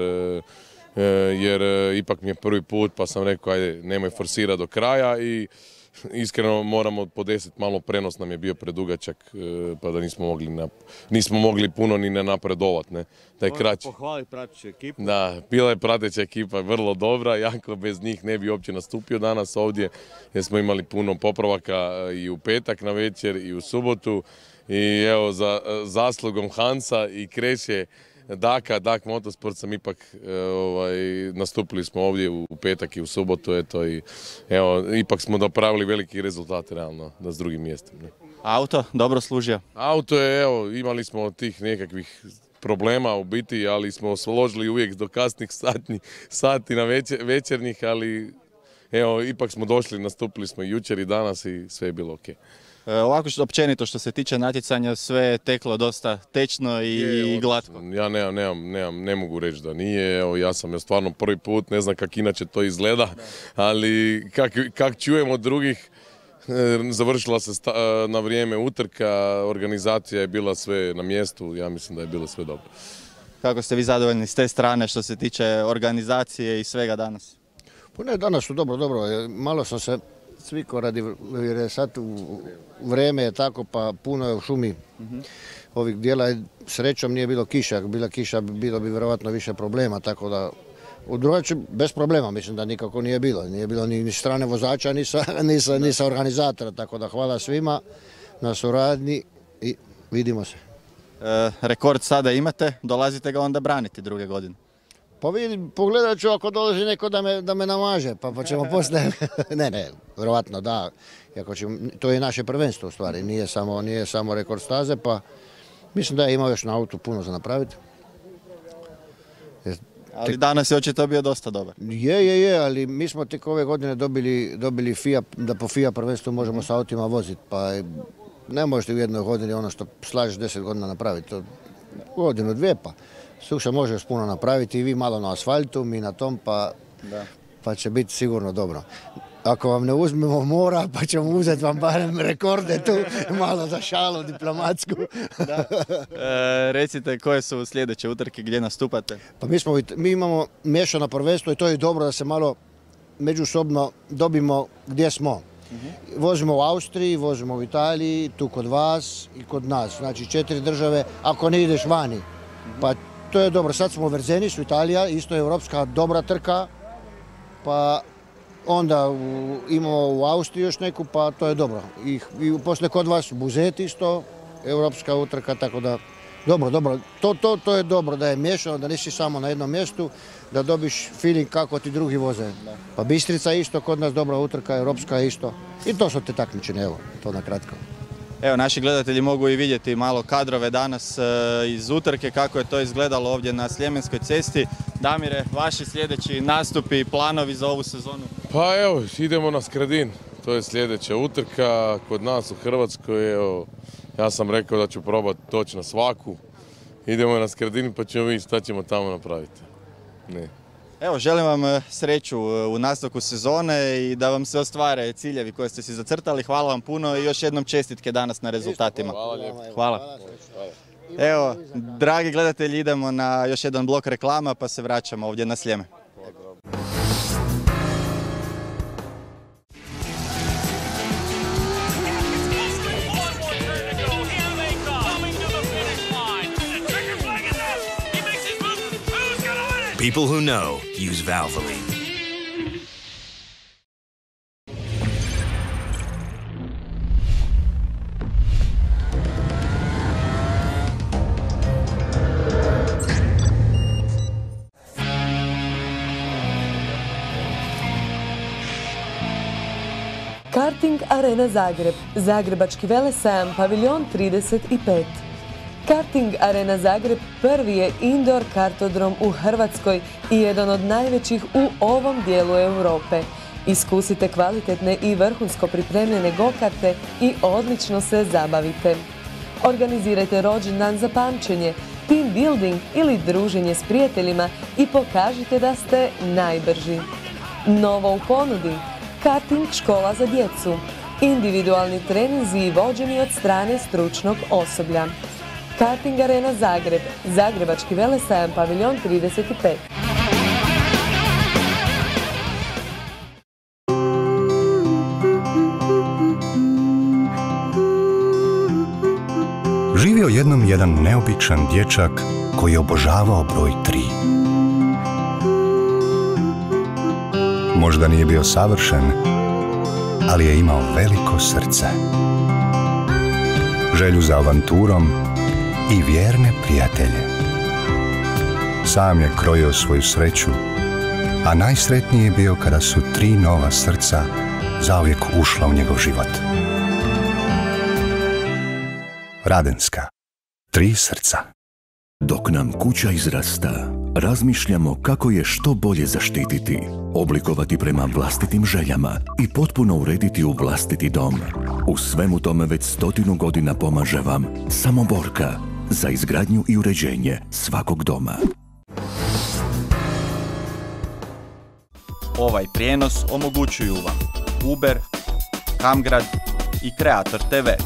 Speaker 22: jer ipak mi je prvi put pa sam rekao ajde nemoj forsirati do kraja i iskreno moramo podesiti malo, prenos nam je bio predugačak pa da nismo mogli, na, nismo mogli puno ni ne napredovati, ne, da je kraći.
Speaker 4: Pohvali prateću ekipu.
Speaker 22: Da, bila je prateća ekipa vrlo dobra, jako bez njih ne bi uopće nastupio danas ovdje jer smo imali puno popravaka i u petak na večer i u subotu. I evo, za zaslugom Hansa i Kreše Daka, Dak Motorsport sam ipak, ovaj, nastupili smo ovdje u petak i u subotu, eto, i evo, ipak smo napravili veliki rezultat, realno, da s drugim mjestom. Ne.
Speaker 1: Auto, dobro služio?
Speaker 22: Auto je, evo, imali smo tih nekakvih problema u biti, ali smo složili uvijek do kasnih sati, sati na večer, večernjih, ali evo, ipak smo došli, nastupili smo jučer i danas i sve je bilo okej.
Speaker 1: E, ovako što, općenito što se tiče natjecanja sve je teklo dosta tečno i, je, i glatko.
Speaker 22: Ja nemam, nemam, nemam, ne mogu reći da nije, evo, ja sam stvarno prvi put, ne znam kako inače to izgleda, ali kak, kak čujem od drugih, završila se sta, na vrijeme utrka, organizacija je bila sve na mjestu, ja mislim da je bilo sve dobro.
Speaker 1: Kako ste vi zadovoljni s te strane što se tiče organizacije i svega danas?
Speaker 20: Pa ne, danas su dobro, dobro, malo sam se cviko radi, jer je sad vrijeme je tako, pa puno je u šumi mm-hmm. ovih dijela. Srećom nije bilo kiša, ako bila kiša bilo bi vjerojatno više problema, tako da u drugačije bez problema mislim da nikako nije bilo. Nije bilo ni, ni strane vozača, ni sa, ni, sa, ni sa organizatora, tako da hvala svima na suradnji i vidimo se.
Speaker 1: E, rekord sada imate, dolazite ga onda braniti druge godine?
Speaker 20: Pa vidim, pogledat ću ako dolazi neko da me, da me namaže, pa, pa ćemo poslije... ne, ne, vjerovatno da. Ako ćemo, to je naše prvenstvo u stvari, nije samo, nije samo rekord staze, pa mislim da je imao još na autu puno za napraviti.
Speaker 1: Jer, ali danas je očito bio dosta dobar.
Speaker 20: Je, je, je, ali mi smo tek ove godine dobili, dobili F I A, da po F I A prvenstvu možemo sa autima voziti, pa ne možete u jednoj godini ono što slažeš deset godina napraviti, to godinu, dvije pa. Suša može još puno napraviti i vi malo na asfaltu, mi na tom, pa, pa će biti sigurno dobro. Ako vam ne uzmemo mora, pa ćemo uzeti vam barem rekorde tu, malo za šalu diplomatsku.
Speaker 1: Da. E, recite koje su sljedeće utrke, gdje nastupate?
Speaker 20: Pa mi, smo, mi imamo miješano prvenstvo i to je dobro da se malo međusobno dobimo gdje smo. Uh-huh. Vozimo u Austriji, vozimo u Italiji, tu kod vas i kod nas. Znači četiri države, ako ne ideš vani. Uh-huh. Pa to je dobro, sad smo u Verzenisu, Italija, isto je evropska dobra trka, pa onda u, imamo u Austriji još neku, pa to je dobro. I, i poslije kod vas Buzet isto, evropska utrka, tako da dobro, dobro. To, to, to je dobro da je miješano, da nisi samo na jednom mjestu, da dobiš feeling kako ti drugi voze. Pa Bistrica isto, kod nas dobra utrka, evropska isto. I to su te takmičenje, evo, to na kratko.
Speaker 1: Evo, naši gledatelji mogu i vidjeti malo kadrove danas e, iz utrke, kako je to izgledalo ovdje na Sljemenskoj cesti. Damire, vaši sljedeći nastupi i planovi za ovu sezonu?
Speaker 22: Pa evo, idemo na Skradin. To je sljedeća utrka kod nas u Hrvatskoj. Evo, ja sam rekao da ću probati doći na svaku. Idemo na Skradin pa ćemo vidjeti šta ćemo tamo napraviti. Ne.
Speaker 1: Evo, želim vam sreću u nastavku sezone i da vam se ostvare ciljevi koje ste si zacrtali. Hvala vam puno i još jednom čestitke danas na rezultatima.
Speaker 22: Hvala lijepo.
Speaker 1: Hvala. Evo, dragi gledatelji, idemo na još jedan blok reklama pa se vraćamo ovdje na Sljeme.
Speaker 5: Coming to the finish line. The checkered flag is out. He makes his move to the two.
Speaker 12: People who know use Valvoline.
Speaker 13: Karting Arena Zagreb, Zagrebački velesajam, paviljon trideset pet. Karting Arena Zagreb prvi je indoor kartodrom u Hrvatskoj i jedan od najvećih u ovom dijelu Europe. Iskusite kvalitetne i vrhunsko pripremljene go-karte i odlično se zabavite. Organizirajte rođendan za pamćenje, team building ili druženje s prijateljima i pokažite da ste najbrži. Novo u ponudi. Karting škola za djecu. Individualni treninzi i vođeni od strane stručnog osoblja. Karting Arena Zagreb. Zagrebački velesajam, paviljon trideset pet.
Speaker 14: Živio jednom jedan neobičan dječak koji je obožavao broj tri. Možda nije bio savršen, ali je imao veliko srce. Želju za avanturom i vjerne prijatelje. Sam je krojio svoju sreću, a najsretniji je bio kada su tri nova srca zauvijek ušla u njegov život. Radenska. Tri srca.
Speaker 15: Dok nam kuća izrasta, razmišljamo kako je što bolje zaštititi, oblikovati prema vlastitim željama i potpuno urediti u vlastiti dom. U svemu tome već stotinu godina pomaže vam Samoborka za izgradnju i uređenje svakog doma.
Speaker 1: Ovaj prijenos omogućuju vam Uber, Kamgrad i Kreator te ve.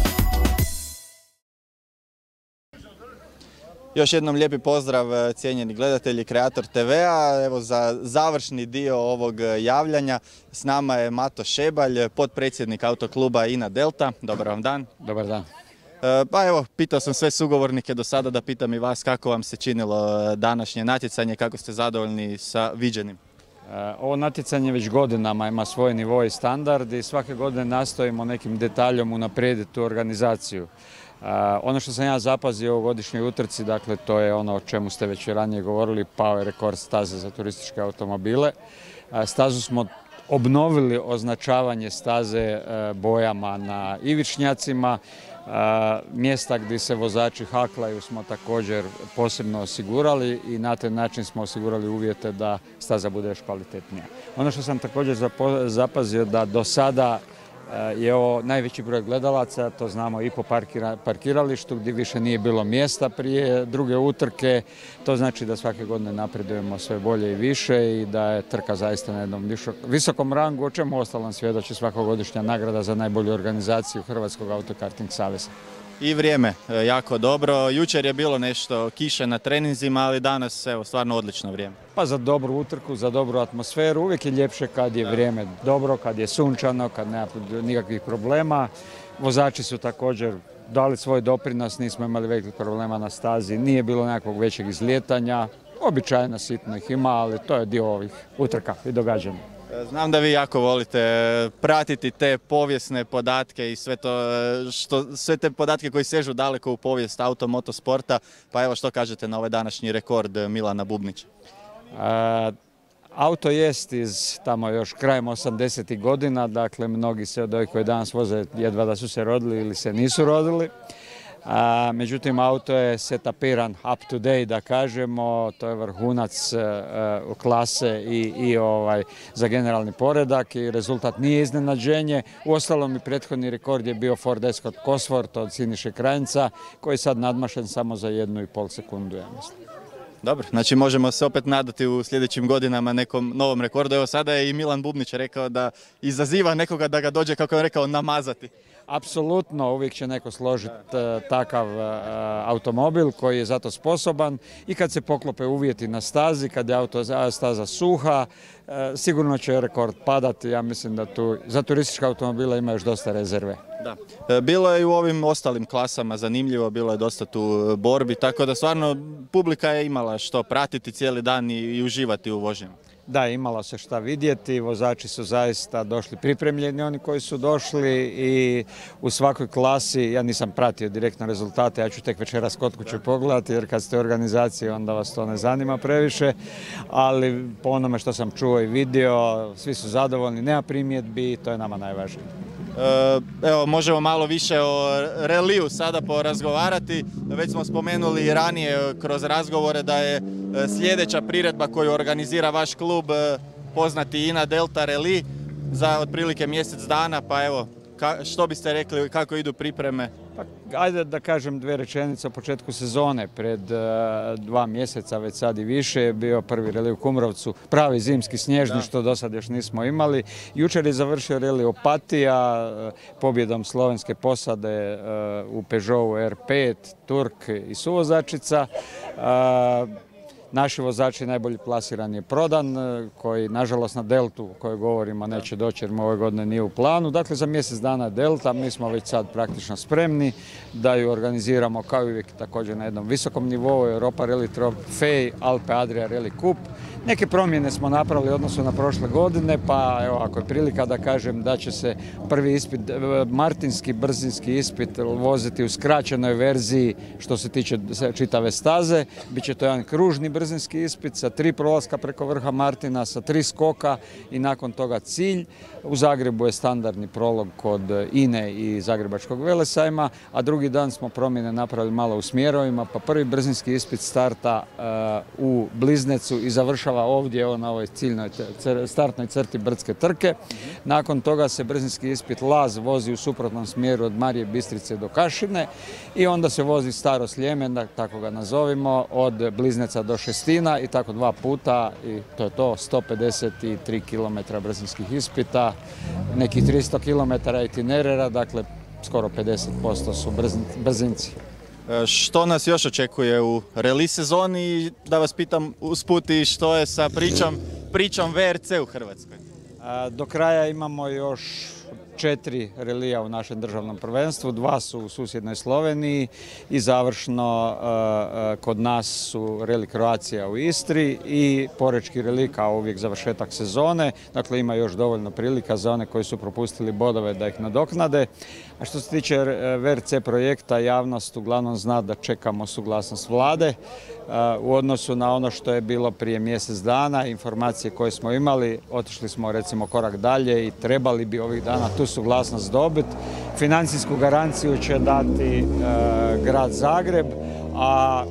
Speaker 1: Još jednom lijepi pozdrav cijenjeni gledatelji Kreator te vea. Evo za završni dio ovog javljanja s nama je Mato Šebalj, potpredsjednik autokluba Ina Delta. Dobar vam dan.
Speaker 4: Dobar dan.
Speaker 1: Pa evo, pitao sam sve sugovornike do sada da pitam i vas kako vam se činilo današnje natjecanje, kako ste zadovoljni sa viđenim.
Speaker 4: Ovo natjecanje već godinama ima svoj nivo i standard i svake godine nastojimo nekim detaljom unaprijediti tu organizaciju. Uh, ono što sam ja zapazio u godišnjoj utrci, dakle to je ono o čemu ste već ranije govorili, pao je rekord staze za turističke automobile. Uh, stazu smo obnovili označavanje staze uh, bojama na ivičnjacima. Uh, mjesta gdje se vozači haklaju smo također posebno osigurali i na taj način smo osigurali uvjete da staza bude još kvalitetnija. Ono što sam također zapazio da do sada je ovo najveći broj gledalaca, to znamo i po parkira, parkiralištu gdje više nije bilo mjesta prije druge utrke. To znači da svake godine napredujemo sve bolje i više i da je trka zaista na jednom visokom rangu, o čemu ostalom svjedoči svakogodišnja nagrada za najbolju organizaciju Hrvatskog autokarting saveza.
Speaker 1: I vrijeme jako dobro. Jučer je bilo nešto kiše na treninzima, ali danas evo stvarno odlično vrijeme.
Speaker 4: Pa za dobru utrku, za dobru atmosferu, uvijek je ljepše kad je vrijeme dobro, kad je sunčano, kad nema nikakvih problema. Vozači su također dali svoj doprinos, nismo imali velikih problema na stazi, nije bilo nekakvog većeg izlijetanja. Običajno sitno ih ima, ali to je dio ovih utrka i događanja.
Speaker 1: Znam da vi jako volite pratiti te povijesne podatke i sve, to, što, sve te podatke koji sežu daleko u povijest automotosporta, pa evo što kažete na ovaj današnji rekord Milana Bubnića?
Speaker 4: A, auto jest iz tamo još krajem osamdesetih godina, dakle mnogi se od ovih koji danas voze jedva da su se rodili ili se nisu rodili. A, međutim, auto je setapiran up to date, da kažemo, to je vrhunac uh, klase i, i ovaj, za generalni poredak i rezultat nije iznenađenje. Uostalom i prethodni rekord je bio Ford Escort Cosworth od Siniše Krajnca, koji je sad nadmašen samo za jednu i pol sekundu, ja mislim.
Speaker 1: Dobro, znači možemo se opet nadati u sljedećim godinama nekom novom rekordu. Evo sada je i Milan Bubnić rekao da izaziva nekoga da ga dođe, kako je rekao, namazati.
Speaker 4: Apsolutno, uvijek će neko složiti takav uh, automobil koji je zato sposoban i kad se poklope uvjeti na stazi, kad je auto staza suha, uh, sigurno će rekord padati. Ja mislim da tu za turističke automobile ima još dosta rezerve.
Speaker 1: Da. Bilo je i u ovim ostalim klasama zanimljivo, bilo je dosta tu borbi, tako da stvarno publika je imala što pratiti cijeli dan i, i uživati u vožnjama.
Speaker 4: Da, imalo se šta vidjeti, vozači su zaista došli pripremljeni, oni koji su došli i u svakoj klasi, ja nisam pratio direktno rezultate, ja ću tek večeras kod kuće pogledati jer kad ste u organizaciji onda vas to ne zanima previše, ali po onome što sam čuo i vidio, svi su zadovoljni, nema primjedbi i to je nama najvažnije.
Speaker 1: Evo, možemo malo više o reliju sada porazgovarati. Već smo spomenuli ranije kroz razgovore da je sljedeća priredba koju organizira vaš klub poznati Ina Delta Reli za otprilike mjesec dana, pa evo, što biste rekli, kako idu pripreme?
Speaker 4: Pa, ajde da kažem dvije rečenice o početku sezone. Pred uh, dva mjeseca, već sad i više, je bio prvi reli u Kumrovcu, pravi zimski snježni, da. Što do sad još nismo imali. Jučer je završio reli Opatija, uh, pobjedom slovenske posade uh, u Peugeotu R pet, Turk i suvozačica. Uh, Naši vozači najbolji plasiran je Prodan, koji nažalost na Deltu o kojoj govorimo neće doći jer mu ove godine nije u planu. Dakle, za mjesec dana Delta, mi smo već sad praktično spremni da ju organiziramo kao i uvijek također na jednom visokom nivou, Europa Rally Trofej, Alpe Adria Rally Cup. Neke promjene smo napravili u odnosu na prošle godine, pa evo, ako je prilika da kažem da će se prvi ispit, martinski brzinski ispit, voziti u skraćenoj verziji što se tiče čitave staze. Biće to jedan kružni brzinski ispit sa tri prolaska preko vrha Martina, sa tri skoka i nakon toga cilj. U Zagrebu je standardni prolog kod Ine i Zagrebačkog velesajma, a drugi dan smo promjene napravili malo u smjerovima, pa prvi brzinski ispit starta uh, u Bliznecu i završava ovdje evo, na ovoj ciljnoj startnoj crti Brdske trke. Nakon toga se brzinski ispit Laz vozi u suprotnom smjeru od Marije Bistrice do Kašine i onda se vozi Staro Sljeme, tako ga nazovimo, od Blizneca do Šestina i tako dva puta i to je to, sto pedeset tri kilometra brzinskih ispita, nekih tristo kilometara itinerera, dakle skoro pedeset posto su brzinci.
Speaker 1: Što nas još očekuje u reli sezoni i da vas pitam usput i što je sa pričom, pričom V R C u Hrvatskoj?
Speaker 4: Do kraja imamo još četiri relija u našem državnom prvenstvu, dva su u susjednoj Sloveniji i završno uh, kod nas su Reli Croatia u Istri i Porečki reli kao uvijek završetak sezone. Dakle, ima još dovoljno prilika za one koji su propustili bodove da ih nadoknade. A što se tiče V R C projekta, javnost uglavnom zna da čekamo suglasnost vlade. U odnosu na ono što je bilo prije mjesec dana, informacije koje smo imali, otišli smo recimo korak dalje i trebali bi ovih dana tu suglasnost dobiti. Financijsku garanciju će dati e, grad Zagreb, a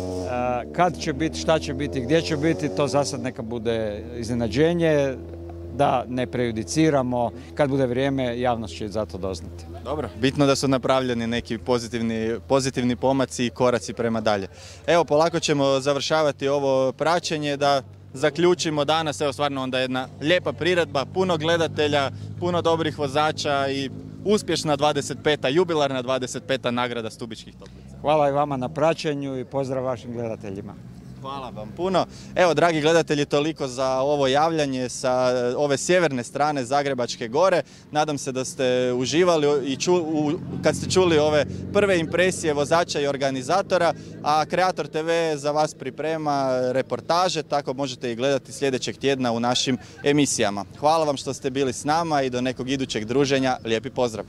Speaker 4: e, kad će biti, šta će biti, gdje će biti, to za sad neka bude iznenađenje, da ne prejudiciramo, kad bude vrijeme javnost će za to doznati.
Speaker 1: Dobro, bitno da su napravljeni neki pozitivni, pozitivni pomaci i koraci prema dalje. Evo, polako ćemo završavati ovo praćenje, da zaključimo danas, evo stvarno onda jedna lijepa priredba, puno gledatelja, puno dobrih vozača i uspješna dvadeset peta, jubilarna dvadeset peta nagrada Stubičkih toplica.
Speaker 4: Hvala i vama na praćenju i pozdrav vašim gledateljima.
Speaker 1: Hvala vam puno. Evo, dragi gledatelji, toliko za ovo javljanje sa ove sjeverne strane Zagrebačke gore. Nadam se da ste uživali i ču, u, kad ste čuli ove prve impresije vozača i organizatora, a Kreator te ve za vas priprema reportaže, tako možete ih gledati sljedećeg tjedna u našim emisijama. Hvala vam što ste bili s nama i do nekog idućeg druženja. Lijepi pozdrav!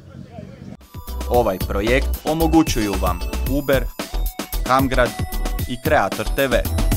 Speaker 5: Ovaj projekt omogućuju vam Uber, Kamgrad i Kreator te ve.